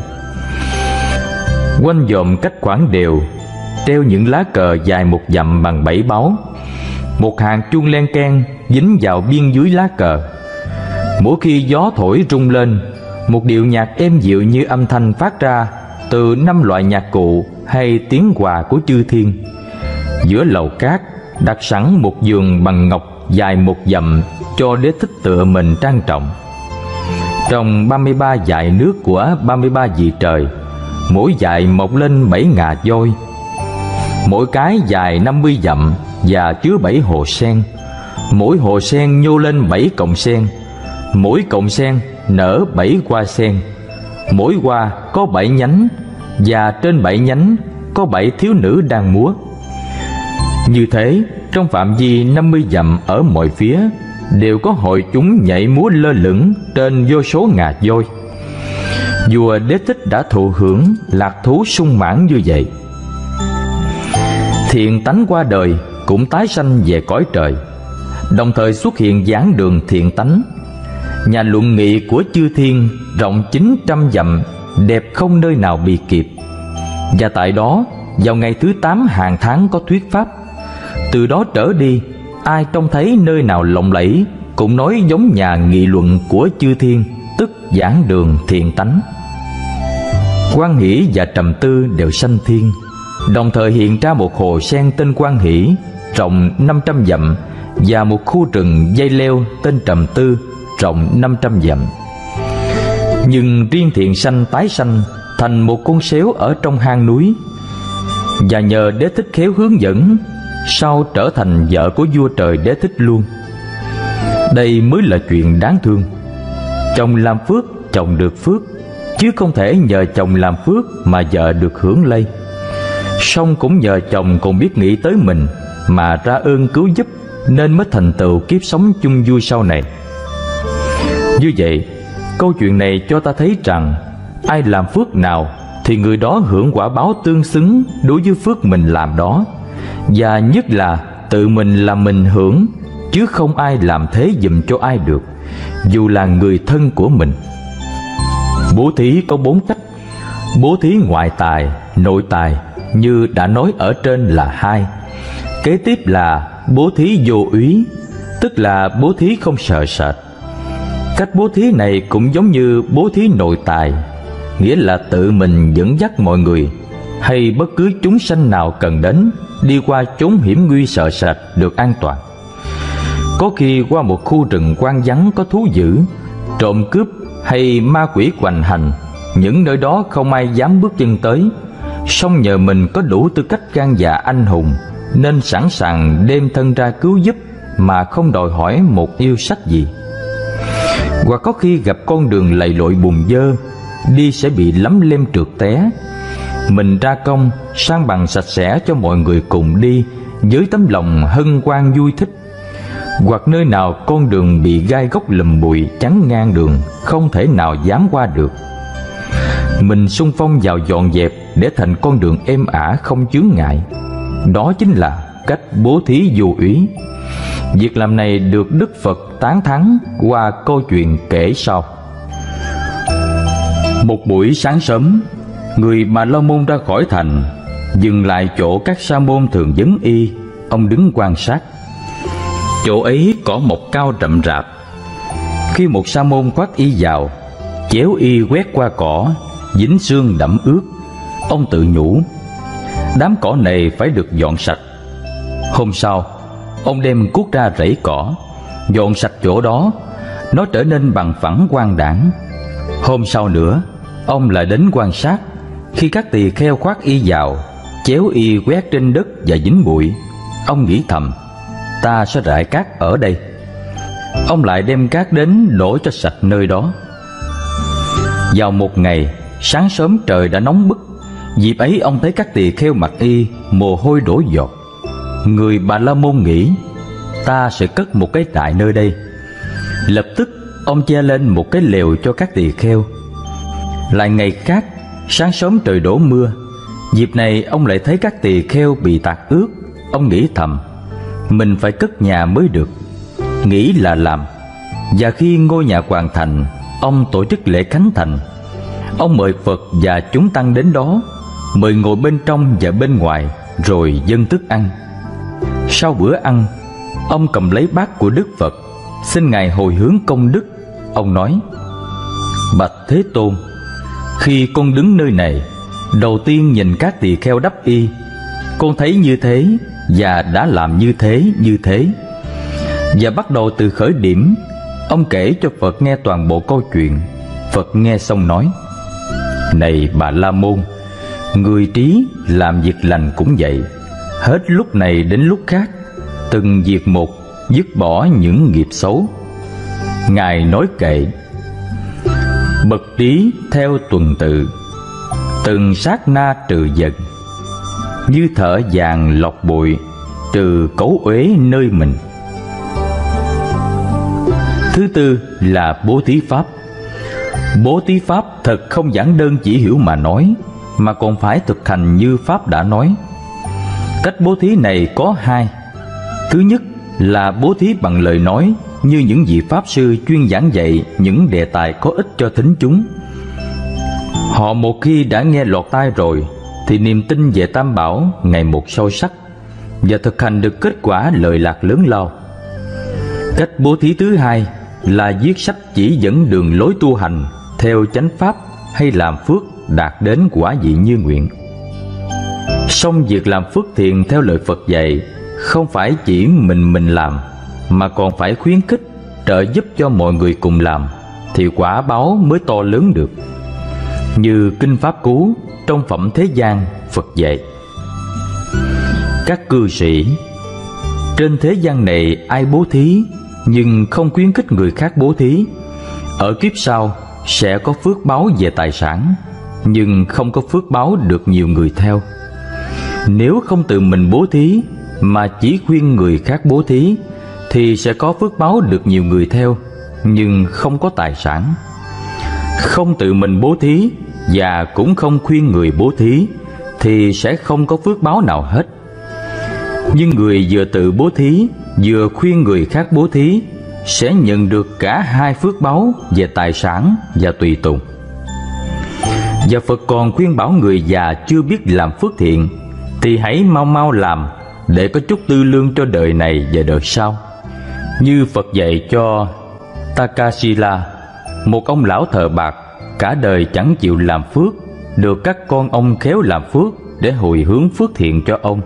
Quanh dòm cách khoảng đều treo những lá cờ dài 1 dặm bằng 7 báu. Một hàng chuông len keng dính vào biên dưới lá cờ. Mỗi khi gió thổi rung lên, một điệu nhạc êm dịu như âm thanh phát ra từ 5 loại nhạc cụ hay tiếng hòa của chư thiên. Giữa lầu cát đặt sẵn một giường bằng ngọc dài 1 dặm cho Đế Thích tựa mình trang trọng. Trong 33 dải nước của 33 vị trời, mỗi dải mọc lên 7 ngà voi, mỗi cái dài 50 dặm và chứa 7 hồ sen. Mỗi hồ sen nhô lên 7 cọng sen, mỗi cọng sen nở 7 hoa sen, mỗi hoa có 7 nhánh, và trên 7 nhánh có 7 thiếu nữ đang múa. Như thế, trong phạm vi 50 dặm ở mọi phía đều có hội chúng nhảy múa lơ lửng trên vô số ngà voi. Vua Đế Thích đã thụ hưởng lạc thú sung mãn như vậy. Thiện tánh qua đời cũng tái sanh về cõi trời, đồng thời xuất hiện giảng đường thiện tánh. Nhà luận nghị của chư thiên rộng 900 dặm, đẹp không nơi nào bì kịp. Và tại đó, vào ngày thứ 8 hàng tháng có thuyết pháp. Từ đó trở đi, ai trông thấy nơi nào lộng lẫy cũng nói giống nhà nghị luận của chư thiên, tức giảng đường thiện tánh. Quan Hỷ và Trầm Tư đều sanh thiên, đồng thời hiện ra một hồ sen tên Quan Hỷ rộng 500 dặm và một khu rừng dây leo tên Trầm Tư rộng 500 dặm. Nhưng riêng Thiện Sanh tái sanh thành một con sếu ở trong hang núi. và nhờ Đế Thích khéo hướng dẫn, sau trở thành vợ của vua trời Đế Thích luôn. Đây mới là chuyện đáng thương. Chồng làm phước, chồng được phước, chứ không thể nhờ chồng làm phước mà vợ được hưởng lây. Song cũng nhờ chồng còn biết nghĩ tới mình mà ra ơn cứu giúp, nên mới thành tựu kiếp sống chung vui sau này. Như vậy, câu chuyện này cho ta thấy rằng ai làm phước nào thì người đó hưởng quả báo tương xứng đối với phước mình làm đó, và nhất là tự mình làm mình hưởng, chứ không ai làm thế giùm cho ai được, dù là người thân của mình. Bố thí có 4 cách. Bố thí ngoại tài, nội tài như đã nói ở trên là 2. Kế tiếp là bố thí vô úy, tức là bố thí không sợ sệt. Cách bố thí này cũng giống như bố thí nội tài, nghĩa là tự mình dẫn dắt mọi người hay bất cứ chúng sanh nào cần đến đi qua chốn hiểm nguy sợ sệt được an toàn. Có khi qua một khu rừng hoang vắng có thú dữ, trộm cướp hay ma quỷ hoành hành, những nơi đó không ai dám bước chân tới, song nhờ mình có đủ tư cách gan dạ anh hùng nên sẵn sàng đem thân ra cứu giúp mà không đòi hỏi một yêu sách gì. Hoặc có khi gặp con đường lầy lội bùn dơ, đi sẽ bị lấm lem trượt té, mình ra công san bằng sạch sẽ cho mọi người cùng đi với tấm lòng hân hoan vui thích. Hoặc nơi nào con đường bị gai góc lùm bụi chắn ngang đường, không thể nào dám qua được, mình xung phong vào dọn dẹp để thành con đường êm ả không chướng ngại. Đó chính là cách bố thí vô úy. Việc làm này được Đức Phật tán thán qua câu chuyện kể sau. Một buổi sáng sớm, người Bà La Môn ra khỏi thành, dừng lại chỗ các sa môn thường vấn y. Ông đứng quan sát. Chỗ ấy cỏ mọc cao rậm rạp. Khi một sa môn khoác y vào, chéo y quét qua cỏ, dính xương đẫm ướt, ông tự nhủ, đám cỏ này phải được dọn sạch. Hôm sau, ông đem cuốc ra rẫy cỏ, dọn sạch chỗ đó, nó trở nên bằng phẳng quang đãng. Hôm sau nữa, ông lại đến quan sát. Khi các tỳ kheo khoác y vào, chéo y quét trên đất và dính bụi, ông nghĩ thầm, ta sẽ rải cát ở đây. Ông lại đem cát đến đổ cho sạch nơi đó. Vào một ngày, sáng sớm trời đã nóng bức. Dịp ấy ông thấy các tỳ kheo mặc y, mồ hôi đổ giọt. Người Bà La Môn nghĩ, ta sẽ cất một cái trại nơi đây. Lập tức ông che lên một cái lều cho các tỳ kheo. Lại ngày khác, sáng sớm trời đổ mưa. Dịp này ông lại thấy các tỳ kheo bị tạt ướt. Ông nghĩ thầm, mình phải cất nhà mới được. Nghĩ là làm. Và khi ngôi nhà hoàn thành, ông tổ chức lễ khánh thành. Ông mời Phật và chúng tăng đến đó, mời ngồi bên trong và bên ngoài, rồi dâng thức ăn. Sau bữa ăn, ông cầm lấy bát của Đức Phật, xin Ngài hồi hướng công đức. Ông nói, bạch Thế Tôn, khi con đứng nơi này, đầu tiên nhìn các tỳ kheo đắp y, con thấy như thế và đã làm như thế. Và bắt đầu từ khởi điểm, ông kể cho Phật nghe toàn bộ câu chuyện. Phật nghe xong nói, này Bà La Môn, người trí làm việc lành cũng vậy, hết lúc này đến lúc khác, từng việc một, dứt bỏ những nghiệp xấu. Ngài nói kệ, bậc trí theo tuần tự, từng sát na trừ dần, như thợ vàng lọc bụi, trừ cấu uế nơi mình. Thứ tư là bố thí pháp. Bố thí pháp thật không giản đơn chỉ hiểu mà nói, mà còn phải thực hành như Pháp đã nói. Cách bố thí này có 2. Thứ nhất là bố thí bằng lời nói, như những vị Pháp sư chuyên giảng dạy những đề tài có ích cho thính chúng. Họ một khi đã nghe lọt tai rồi, thì niềm tin về Tam Bảo ngày một sâu sắc, và thực hành được kết quả lợi lạc lớn lao. Cách bố thí thứ 2 là viết sách chỉ dẫn đường lối tu hành theo chánh pháp, hay làm phước đạt đến quả vị như nguyện. Song việc làm phước thiện theo lời Phật dạy không phải chỉ mình làm, mà còn phải khuyến khích, trợ giúp cho mọi người cùng làm, thì quả báo mới to lớn được. Như Kinh Pháp Cú trong Phẩm Thế Gian, Phật dạy, các cư sĩ. Trên thế gian này ai bố thí nhưng không khuyến khích người khác bố thí, ở kiếp sau sẽ có phước báo về tài sản, nhưng không có phước báo được nhiều người theo. Nếu không tự mình bố thí mà chỉ khuyên người khác bố thí, thì sẽ có phước báo được nhiều người theo, nhưng không có tài sản. Không tự mình bố thí và cũng không khuyên người bố thí, thì sẽ không có phước báo nào hết. Nhưng người vừa tự bố thí, vừa khuyên người khác bố thí, sẽ nhận được cả hai phước báo về tài sản và tùy tùng. Và Phật còn khuyên bảo người già chưa biết làm phước thiện thì hãy mau mau làm, để có chút tư lương cho đời này và đời sau. Như Phật dạy cho Takasila, một ông lão thờ bạc, cả đời chẳng chịu làm phước, được các con ông khéo làm phước để hồi hướng phước thiện cho ông.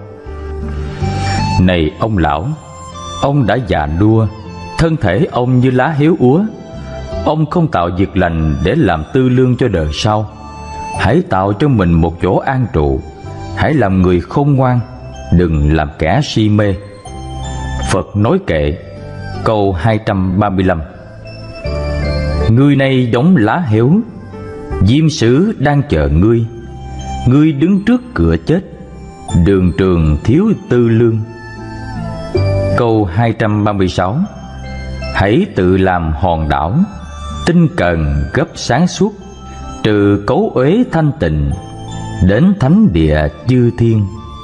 Này ông lão, ông đã già nua, thân thể ông như lá héo úa. Ông không tạo việc lành để làm tư lương cho đời sau. Hãy tạo cho mình một chỗ an trụ. Hãy làm người khôn ngoan, đừng làm kẻ si mê. Phật nói kệ, câu 235. Người này giống lá héo, diêm sứ đang chờ ngươi. Ngươi đứng trước cửa chết, đường trường thiếu tư lương. Câu 236. Hãy tự làm hòn đảo, tinh cần gấp sáng suốt, trừ cấu uế thanh tịnh, đến thánh địa chư thiên.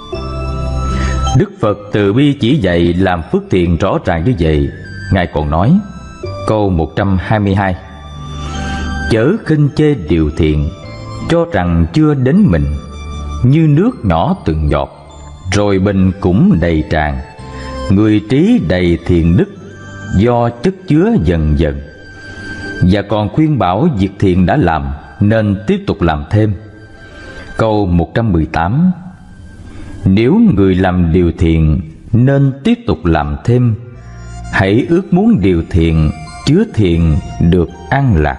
Đức Phật từ bi chỉ dạy làm phước thiện rõ ràng như vậy. Ngài còn nói, câu 122. Chớ khinh chê điều thiện, cho rằng chưa đến mình, như nước nhỏ từng giọt, rồi bình cũng đầy tràn. Người trí đầy thiện đức, do chất chứa dần dần. Và còn khuyên bảo việc thiện đã làm nên tiếp tục làm thêm. Câu 118. Nếu người làm điều thiện nên tiếp tục làm thêm. Hãy ước muốn điều thiện chứa thiện được an lạc.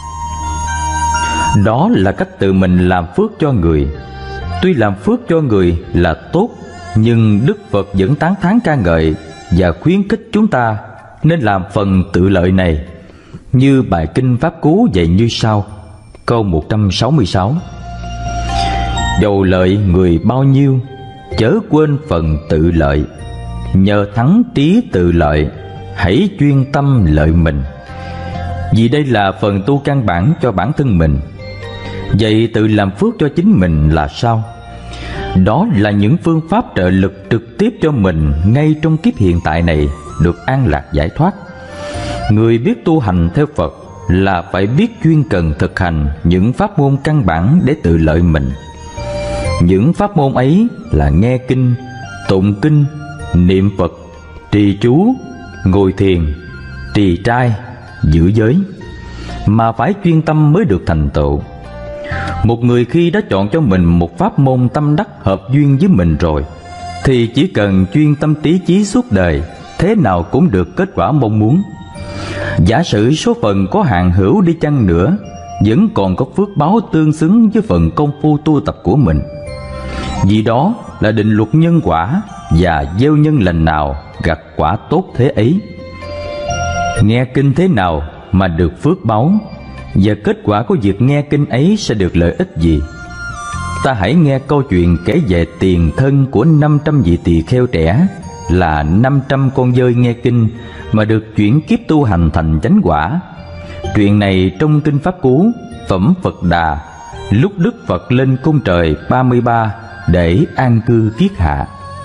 Đó là cách tự mình làm phước cho người. Tuy làm phước cho người là tốt, nhưng Đức Phật vẫn tán thán ca ngợi và khuyến khích chúng ta nên làm phần tự lợi này. Như bài kinh Pháp Cú dạy như sau. Câu 166. Dầu lợi người bao nhiêu, chớ quên phần tự lợi. Nhờ thắng trí tự lợi, hãy chuyên tâm lợi mình. Vì đây là phần tu căn bản cho bản thân mình. Vậy tự làm phước cho chính mình là sao? Đó là những phương pháp trợ lực trực tiếp cho mình ngay trong kiếp hiện tại này được an lạc giải thoát. Người biết tu hành theo Phật là phải biết chuyên cần thực hành những pháp môn căn bản để tự lợi mình. Những pháp môn ấy là nghe kinh, tụng kinh, niệm Phật, trì chú, ngồi thiền, trì trai, giữ giới, mà phải chuyên tâm mới được thành tựu. Một người khi đã chọn cho mình một pháp môn tâm đắc hợp duyên với mình rồi, thì chỉ cần chuyên tâm trí chí suốt đời, thế nào cũng được kết quả mong muốn. Giả sử số phận có hạn hữu đi chăng nữa, vẫn còn có phước báo tương xứng với phần công phu tu tập của mình. Vì đó là định luật nhân quả, và gieo nhân lành nào gặt quả tốt thế ấy. Nghe kinh thế nào mà được phước báo, và kết quả của việc nghe kinh ấy sẽ được lợi ích gì? Ta hãy nghe câu chuyện kể về tiền thân của 500 vị tỳ kheo trẻ, là 500 con dơi nghe kinh mà được chuyển kiếp tu hành thành chánh quả. Chuyện này trong kinh Pháp Cú, phẩm Phật Đà, lúc Đức Phật lên cung trời 33 để an cư kiết hạ.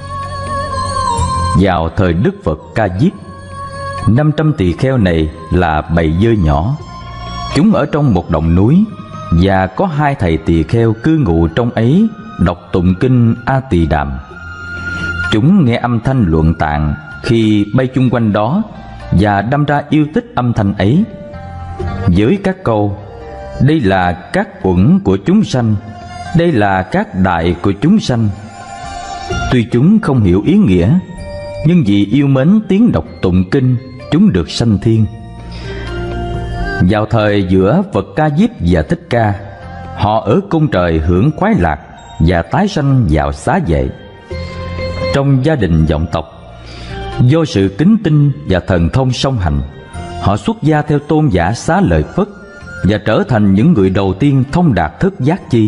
Vào thời Đức Phật Ca Diếp, 500 tỳ kheo này là bầy dơi nhỏ. Chúng ở trong một đồng núi, và có 2 thầy tỳ kheo cư ngụ trong ấy đọc tụng kinh A Tỳ Đàm. Chúng nghe âm thanh luận tạng khi bay chung quanh đó, và đâm ra yêu thích âm thanh ấy. Với các câu đây là các uẩn của chúng sanh, đây là các đại của chúng sanh, tuy chúng không hiểu ý nghĩa, nhưng vì yêu mến tiếng đọc tụng kinh, chúng được sanh thiên. Vào thời giữa Phật Ca Diếp và Thích Ca, họ ở cung trời hưởng khoái lạc và tái sanh vào xá vệ. trong gia đình vọng tộc. Do sự kính tinh và thần thông song hành, họ xuất gia theo tôn giả Xá Lợi Phất và trở thành những người đầu tiên thông đạt thức giác chi.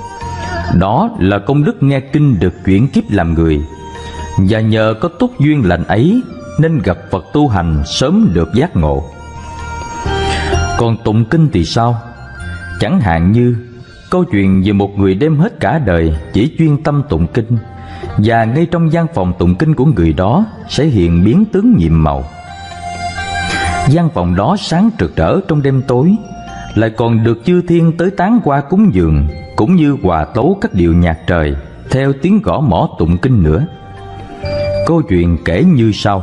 Đó là công đức nghe kinh được chuyển kiếp làm người, và nhờ có túc duyên lành ấy nên gặp Phật tu hành sớm được giác ngộ. Còn tụng kinh thì sao? Chẳng hạn như câu chuyện về một người đem hết cả đời chỉ chuyên tâm tụng kinh, và ngay trong gian phòng tụng kinh của người đó sẽ hiện biến tướng nhiệm màu. Gian phòng đó sáng rực rỡ trong đêm tối, lại còn được chư thiên tới tán qua cúng dường, cũng như hòa tấu các điệu nhạc trời theo tiếng gõ mõ tụng kinh nữa. Câu chuyện kể như sau.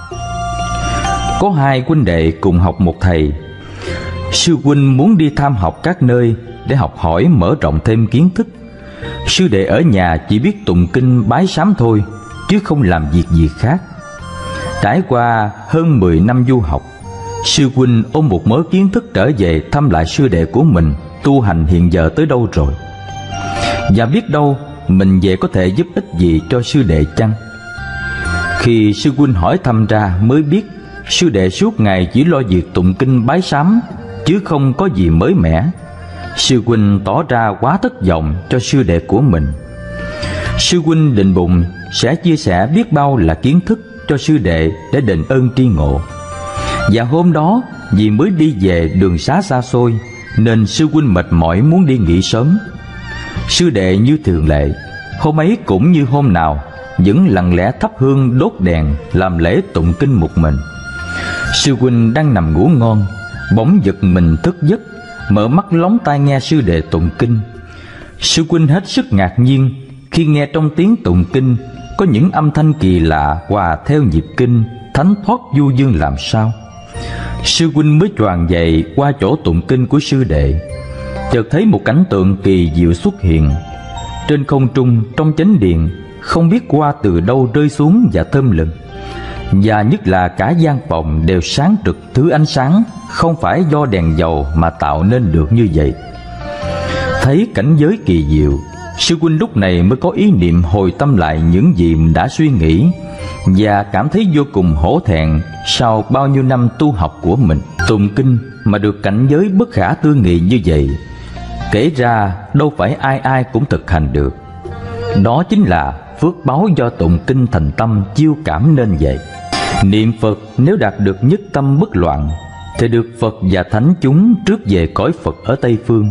Có hai huynh đệ cùng học một thầy. Sư huynh muốn đi tham học các nơi để học hỏi mở rộng thêm kiến thức. Sư đệ ở nhà chỉ biết tụng kinh bái sám thôi, chứ không làm việc gì khác. Trải qua hơn 10 năm du học, sư huynh ôm một mớ kiến thức trở về thăm lại sư đệ của mình tu hành hiện giờ tới đâu rồi, và biết đâu mình về có thể giúp ích gì cho sư đệ chăng. Khi sư huynh hỏi thăm ra mới biết sư đệ suốt ngày chỉ lo việc tụng kinh bái sám, chứ không có gì mới mẻ. Sư huynh tỏ ra quá thất vọng cho sư đệ của mình. Sư huynh định bụng sẽ chia sẻ biết bao là kiến thức cho sư đệ để đền ơn tri ngộ. Và hôm đó vì mới đi về đường xá xa xôi nên sư huynh mệt mỏi muốn đi nghỉ sớm. Sư đệ như thường lệ, hôm ấy cũng như hôm nào, vẫn lặng lẽ thắp hương đốt đèn làm lễ tụng kinh một mình. Sư huynh đang nằm ngủ ngon, bỗng giật mình thức giấc, mở mắt lóng tai nghe sư đệ tụng kinh. Sư huynh hết sức ngạc nhiên khi nghe trong tiếng tụng kinh có những âm thanh kỳ lạ hòa theo nhịp kinh, thánh thoát du dương làm sao. Sư huynh mới choàng dậy qua chỗ tụng kinh của sư đệ, chợt thấy một cảnh tượng kỳ diệu xuất hiện. Trên không trung trong chánh điện không biết qua từ đâu rơi xuống và thơm lừng, và nhất là cả gian phòng đều sáng rực thứ ánh sáng không phải do đèn dầu mà tạo nên được như vậy. Thấy cảnh giới kỳ diệu, sư huynh lúc này mới có ý niệm hồi tâm lại những gì mình đã suy nghĩ, và cảm thấy vô cùng hổ thẹn sau bao nhiêu năm tu học của mình. Tụng kinh mà được cảnh giới bất khả tư nghị như vậy, kể ra đâu phải ai ai cũng thực hành được. Đó chính là phước báu do tụng kinh thành tâm chiêu cảm nên vậy. Niệm Phật nếu đạt được nhất tâm bất loạn thì được Phật và thánh chúng rước về cõi Phật ở Tây Phương.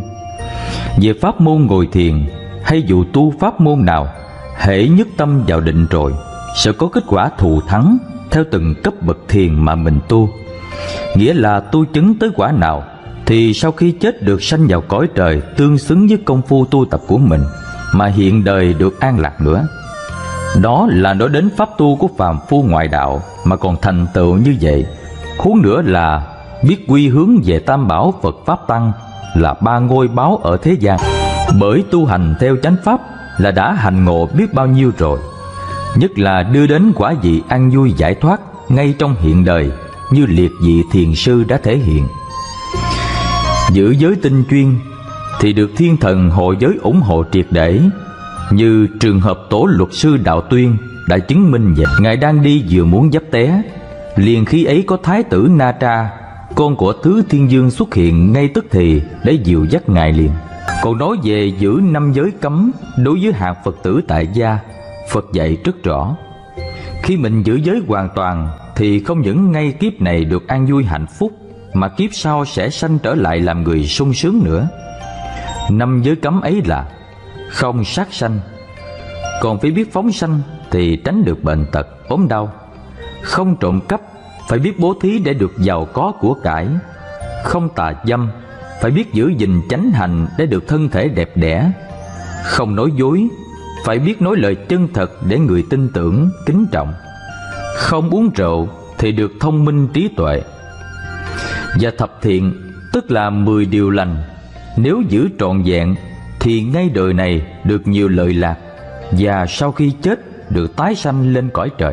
Về pháp môn ngồi thiền hay dù tu pháp môn nào, hễ nhất tâm vào định rồi sẽ có kết quả thù thắng theo từng cấp bậc thiền mà mình tu. Nghĩa là tu chứng tới quả nào thì sau khi chết được sanh vào cõi trời tương xứng với công phu tu tập của mình, mà hiện đời được an lạc nữa. Đó là nói đến pháp tu của phàm phu ngoại đạo mà còn thành tựu như vậy, huống nữa là biết quy hướng về tam bảo Phật Pháp Tăng là ba ngôi báu ở thế gian. Bởi tu hành theo chánh pháp là đã hành ngộ biết bao nhiêu rồi, nhất là đưa đến quả vị an vui giải thoát ngay trong hiện đời, như liệt vị thiền sư đã thể hiện. Giữ giới tinh chuyên thì được thiên thần hộ giới ủng hộ triệt để, như trường hợp tổ luật sư Đạo Tuyên đã chứng minh vậy. Ngài đang đi vừa muốn dấp té, liền khi ấy có thái tử Na Tra, con của Thứ Thiên Dương xuất hiện ngay tức thì để dìu dắt ngài liền. Còn nói về giữ 5 giới cấm đối với hạng Phật tử tại gia, Phật dạy rất rõ. Khi mình giữ giới hoàn toàn thì không những ngay kiếp này được an vui hạnh phúc, mà kiếp sau sẽ sanh trở lại làm người sung sướng nữa. 5 giới cấm ấy là không sát sanh, còn phải biết phóng sanh thì tránh được bệnh tật, ốm đau. Không trộm cắp, phải biết bố thí để được giàu có của cải. Không tà dâm, phải biết giữ gìn chánh hành để được thân thể đẹp đẽ. Không nói dối, phải biết nói lời chân thật để người tin tưởng, kính trọng. Không uống rượu thì được thông minh trí tuệ. Và thập thiện, tức là 10 điều lành, nếu giữ trọn vẹn thì ngay đời này được nhiều lợi lạc, và sau khi chết được tái sanh lên cõi trời.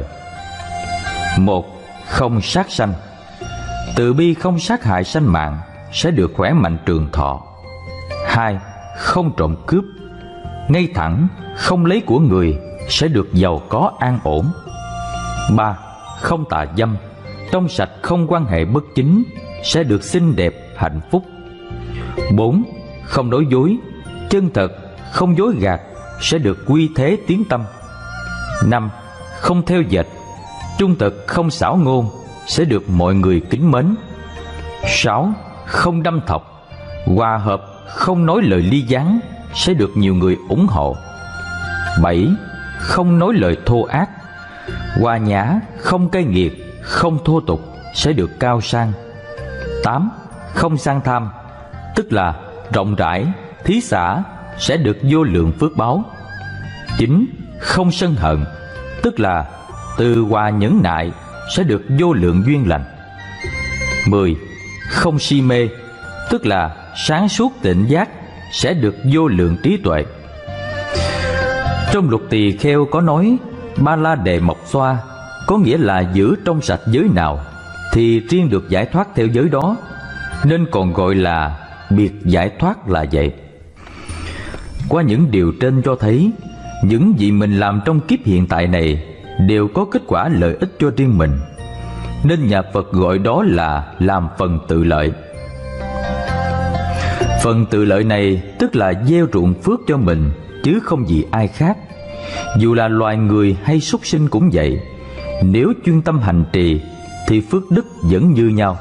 1. Không sát sanh. Từ bi không sát hại sanh mạng sẽ được khỏe mạnh trường thọ. 2. Không trộm cướp. Ngay thẳng, không lấy của người sẽ được giàu có an ổn. 3. Không tà dâm, trong sạch không quan hệ bất chính, sẽ được xinh đẹp hạnh phúc. 4. Không nói dối, chân thật không dối gạt, sẽ được quy thế tiến tâm. 5. Không theo dệt, trung thực không xảo ngôn, sẽ được mọi người kính mến. 6. Không đâm thọc, hòa hợp không nói lời ly gián, sẽ được nhiều người ủng hộ. 7. Không nói lời thô ác, hòa nhã không cay nghiệt, không thô tục, sẽ được cao sang. 8. Không sang tham, tức là rộng rãi, thí xả, sẽ được vô lượng phước báo. 9. Không sân hận, tức là từ hòa nhẫn nại, sẽ được vô lượng duyên lành. 10. Không si mê, tức là sáng suốt tỉnh giác, sẽ được vô lượng trí tuệ. Trong Luật Tỳ Kheo có nói Ba La Đề Mộc Xoa, có nghĩa là giữ trong sạch giới nào thì riêng được giải thoát theo giới đó, nên còn gọi là biệt giải thoát là vậy. Qua những điều trên cho thấy, những gì mình làm trong kiếp hiện tại này đều có kết quả lợi ích cho riêng mình, nên nhà Phật gọi đó là làm phần tự lợi. Phần tự lợi này tức là gieo ruộng phước cho mình, chứ không gì ai khác. Dù là loài người hay súc sinh cũng vậy, nếu chuyên tâm hành trì thì phước đức vẫn như nhau.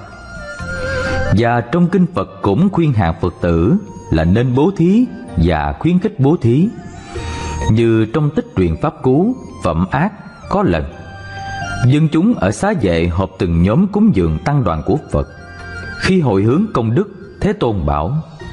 Và trong kinh Phật cũng khuyên hàng Phật tử là nên bố thí và khuyến khích bố thí. Như trong tích truyện Pháp Cú Phẩm Ác có lần, dân chúng ở Xá Vệ họp từng nhóm cúng dường tăng đoàn của Phật. Khi hồi hướng công đức, Thế Tôn bảo: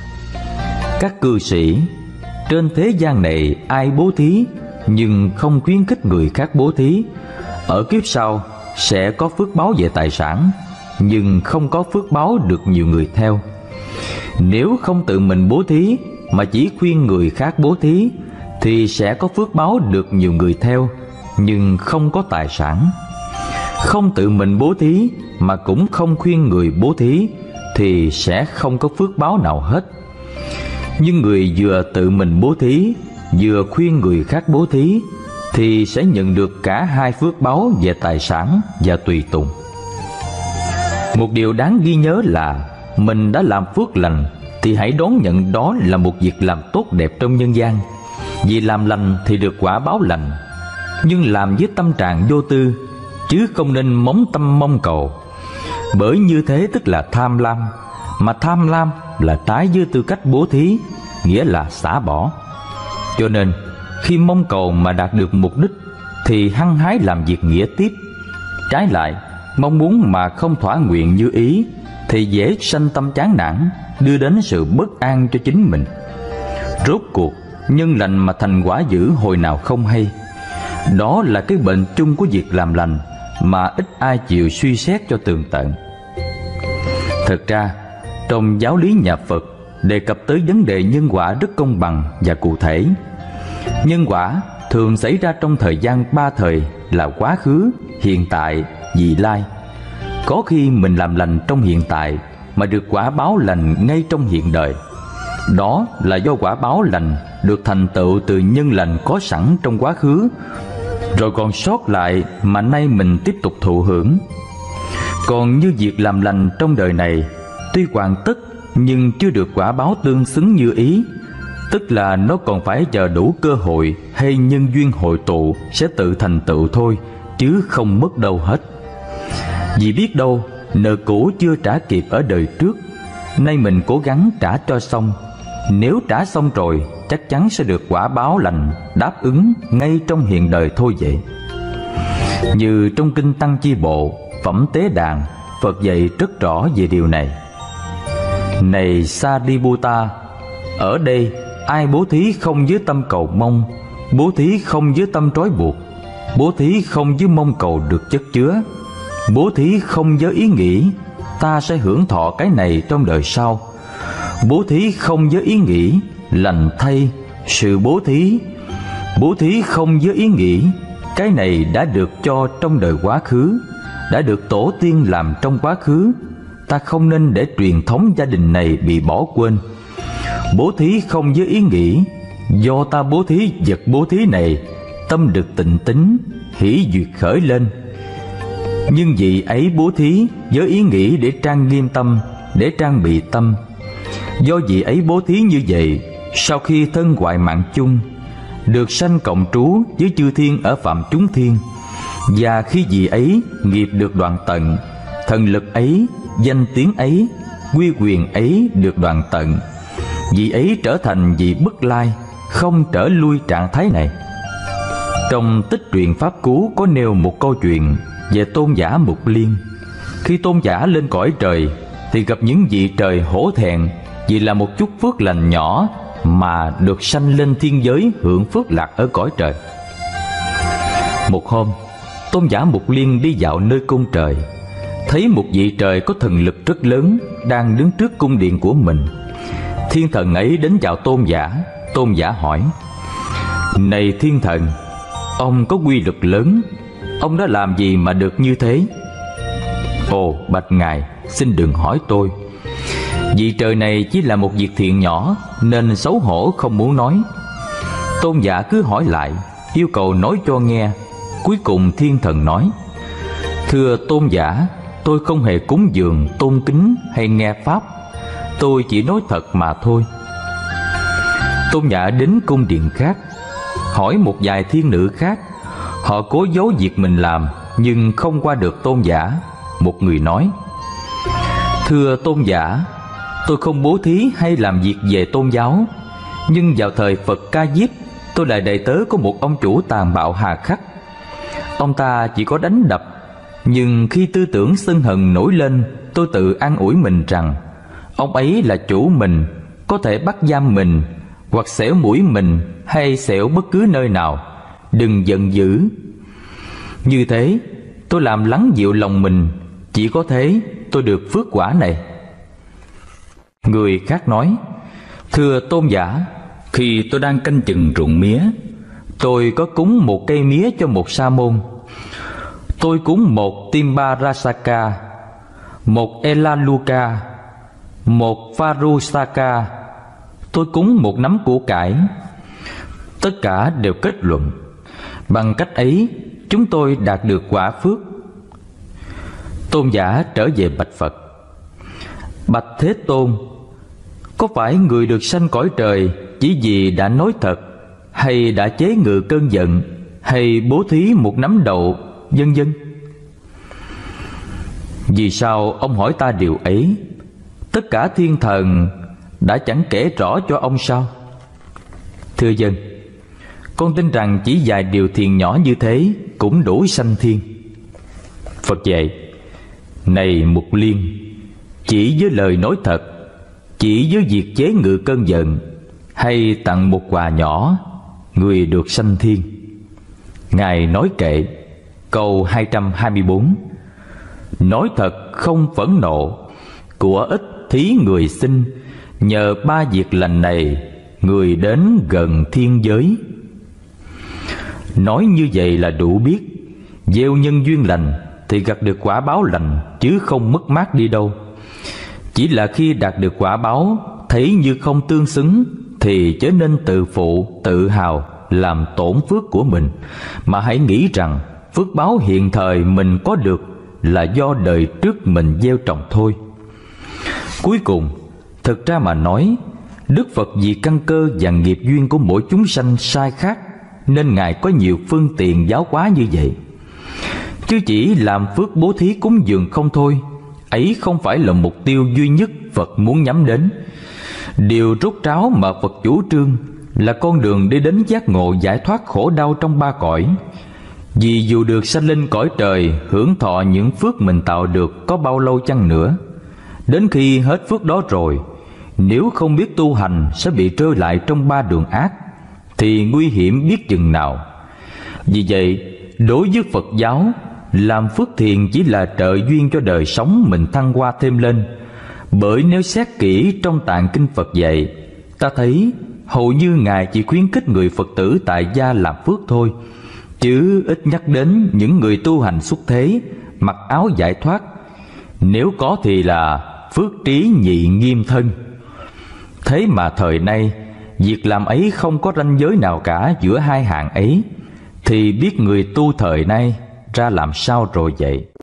các cư sĩ, trên thế gian này ai bố thí nhưng không khuyến khích người khác bố thí, ở kiếp sau sẽ có phước báo về tài sản, nhưng không có phước báo được nhiều người theo. Nếu không tự mình bố thí mà chỉ khuyên người khác bố thí, thì sẽ có phước báo được nhiều người theo, nhưng không có tài sản. Không tự mình bố thí mà cũng không khuyên người bố thí, thì sẽ không có phước báo nào hết. Nhưng người vừa tự mình bố thí, vừa khuyên người khác bố thí, thì sẽ nhận được cả hai phước báo về tài sản và tùy tùng. Một điều đáng ghi nhớ là mình đã làm phước lành thì hãy đón nhận đó là một việc làm tốt đẹp trong nhân gian. Vì làm lành thì được quả báo lành, nhưng làm với tâm trạng vô tư, chứ không nên móng tâm mong cầu. Bởi như thế tức là tham lam, mà tham lam là trái với tư cách bố thí, nghĩa là xả bỏ. Cho nên khi mong cầu mà đạt được mục đích thì hăng hái làm việc nghĩa tiếp. Trái lại, mong muốn mà không thỏa nguyện như ý thì dễ sanh tâm chán nản, đưa đến sự bất an cho chính mình. Rốt cuộc, nhân lành mà thành quả dữ hồi nào không hay. Đó là cái bệnh chung của việc làm lành mà ít ai chịu suy xét cho tường tận. Thật ra, trong giáo lý nhà Phật đề cập tới vấn đề nhân quả rất công bằng và cụ thể. Nhân quả thường xảy ra trong thời gian ba thời là quá khứ, hiện tại, vị lai. Có khi mình làm lành trong hiện tại mà được quả báo lành ngay trong hiện đời. Đó là do quả báo lành được thành tựu từ nhân lành có sẵn trong quá khứ, rồi còn sót lại mà nay mình tiếp tục thụ hưởng. Còn như việc làm lành trong đời này tuy hoàn tất nhưng chưa được quả báo tương xứng như ý, tức là nó còn phải chờ đủ cơ hội hay nhân duyên hội tụ sẽ tự thành tựu thôi, chứ không mất đâu hết. Vì biết đâu nợ cũ chưa trả kịp ở đời trước, nay mình cố gắng trả cho xong. Nếu trả xong rồi, chắc chắn sẽ được quả báo lành đáp ứng ngay trong hiện đời thôi vậy. Như trong kinh Tăng Chi Bộ Phẩm Tế Đàn, Phật dạy rất rõ về điều này. Này Sariputta, ở đây ai bố thí không với tâm cầu mong, bố thí không với tâm trói buộc, bố thí không với mong cầu được chất chứa, bố thí không với ý nghĩ ta sẽ hưởng thọ cái này trong đời sau, bố thí không với ý nghĩ lành thay sự bố thí không với ý nghĩ cái này đã được cho trong đời quá khứ, đã được tổ tiên làm trong quá khứ, ta không nên để truyền thống gia đình này bị bỏ quên. Bố thí không với ý nghĩ do ta bố thí vật bố thí này, tâm được tịnh tín, hỷ duyệt khởi lên. Nhưng vị ấy bố thí với ý nghĩ để trang nghiêm tâm, để trang bị tâm. Do vị ấy bố thí như vậy, sau khi thân hoại mạng chung, được sanh cộng trú với chư thiên ở phạm chúng thiên. Và khi vị ấy nghiệp được đoạn tận, thần lực ấy, danh tiếng ấy, quy quyền ấy được đoạn tận, vị ấy trở thành vị bất lai, không trở lui trạng thái này. Trong tích truyện Pháp Cú có nêu một câu chuyện về tôn giả Mục Liên. Khi tôn giả lên cõi trời thì gặp những vị trời hổ thẹn vì là một chút phước lành nhỏ mà được sanh lên thiên giới hưởng phước lạc ở cõi trời. Một hôm, tôn giả Mục Liên đi dạo nơi cung trời, thấy một vị trời có thần lực rất lớn đang đứng trước cung điện của mình. Thiên thần ấy đến chào tôn giả. Tôn giả hỏi: Này thiên thần, ông có quy lực lớn, ông đã làm gì mà được như thế? Ồ, bạch ngài, xin đừng hỏi tôi. Vị trời này chỉ là một việc thiện nhỏ nên xấu hổ không muốn nói. Tôn giả cứ hỏi lại, yêu cầu nói cho nghe. Cuối cùng thiên thần nói: Thưa tôn giả, tôi không hề cúng dường, tôn kính hay nghe pháp. Tôi chỉ nói thật mà thôi. Tôn giả đến cung điện khác, hỏi một vài thiên nữ khác. Họ cố giấu việc mình làm nhưng không qua được tôn giả. Một người nói: Thưa tôn giả, tôi không bố thí hay làm việc về tôn giáo, nhưng vào thời Phật Ca Diếp, tôi là đầy tớ của một ông chủ tàn bạo hà khắc. Ông ta chỉ có đánh đập, nhưng khi tư tưởng sân hận nổi lên, tôi tự an ủi mình rằng ông ấy là chủ mình, có thể bắt giam mình, hoặc xẻo mũi mình, hay xẻo bất cứ nơi nào. Đừng giận dữ. Như thế, tôi làm lắng dịu lòng mình, chỉ có thế tôi được phước quả này. Người khác nói: Thưa tôn giả, khi tôi đang canh chừng ruộng mía, tôi có cúng một cây mía cho một sa môn. Tôi cúng một Timbarasaka, một Elaluka, một Farusaka. Tôi cúng một nắm củ cải. Tất cả đều kết luận: bằng cách ấy chúng tôi đạt được quả phước. Tôn giả trở về bạch Phật: Bạch Thế Tôn, có phải người được sanh cõi trời chỉ vì đã nói thật, hay đã chế ngự cơn giận, hay bố thí một nắm đậu, vân vân? Vì sao ông hỏi ta điều ấy? Tất cả thiên thần đã chẳng kể rõ cho ông sao? Thưa dân, con tin rằng chỉ vài điều thiện nhỏ như thế cũng đủ sanh thiên. Phật dạy: Này Mục Liên, chỉ với lời nói thật, chỉ với việc chế ngự cơn giận, hay tặng một quà nhỏ, người được sanh thiên. Ngài nói kệ, câu 224: Nói thật không phẫn nộ, của ít thí người xin, nhờ ba việc lành này, người đến gần thiên giới. Nói như vậy là đủ biết, gieo nhân duyên lành thì gặt được quả báo lành, chứ không mất mát đi đâu. Chỉ là khi đạt được quả báo thấy như không tương xứng, thì chớ nên tự phụ, tự hào, làm tổn phước của mình, mà hãy nghĩ rằng phước báo hiện thời mình có được là do đời trước mình gieo trồng thôi. Cuối cùng, thực ra mà nói, Đức Phật vì căn cơ và nghiệp duyên của mỗi chúng sanh sai khác, nên Ngài có nhiều phương tiện giáo hóa như vậy. Chứ chỉ làm phước bố thí cúng dường không thôi, ấy không phải là mục tiêu duy nhất Phật muốn nhắm đến. Điều rốt ráo mà Phật chủ trương là con đường đi đến giác ngộ giải thoát khổ đau trong ba cõi. Vì dù được sanh lên cõi trời, hưởng thọ những phước mình tạo được có bao lâu chăng nữa, đến khi hết phước đó rồi, nếu không biết tu hành sẽ bị rơi lại trong ba đường ác, thì nguy hiểm biết chừng nào. Vì vậy, đối với Phật giáo, làm phước thiện chỉ là trợ duyên cho đời sống mình thăng hoa thêm lên. Bởi nếu xét kỹ trong tạng kinh Phật dạy, ta thấy hầu như Ngài chỉ khuyến khích người Phật tử tại gia làm phước thôi, chứ ít nhắc đến những người tu hành xuất thế, mặc áo giải thoát. Nếu có thì là phước trí nhị nghiêm thân. Thế mà thời nay, việc làm ấy không có ranh giới nào cả giữa hai hạng ấy. thì biết người tu thời nay ra làm sao rồi vậy.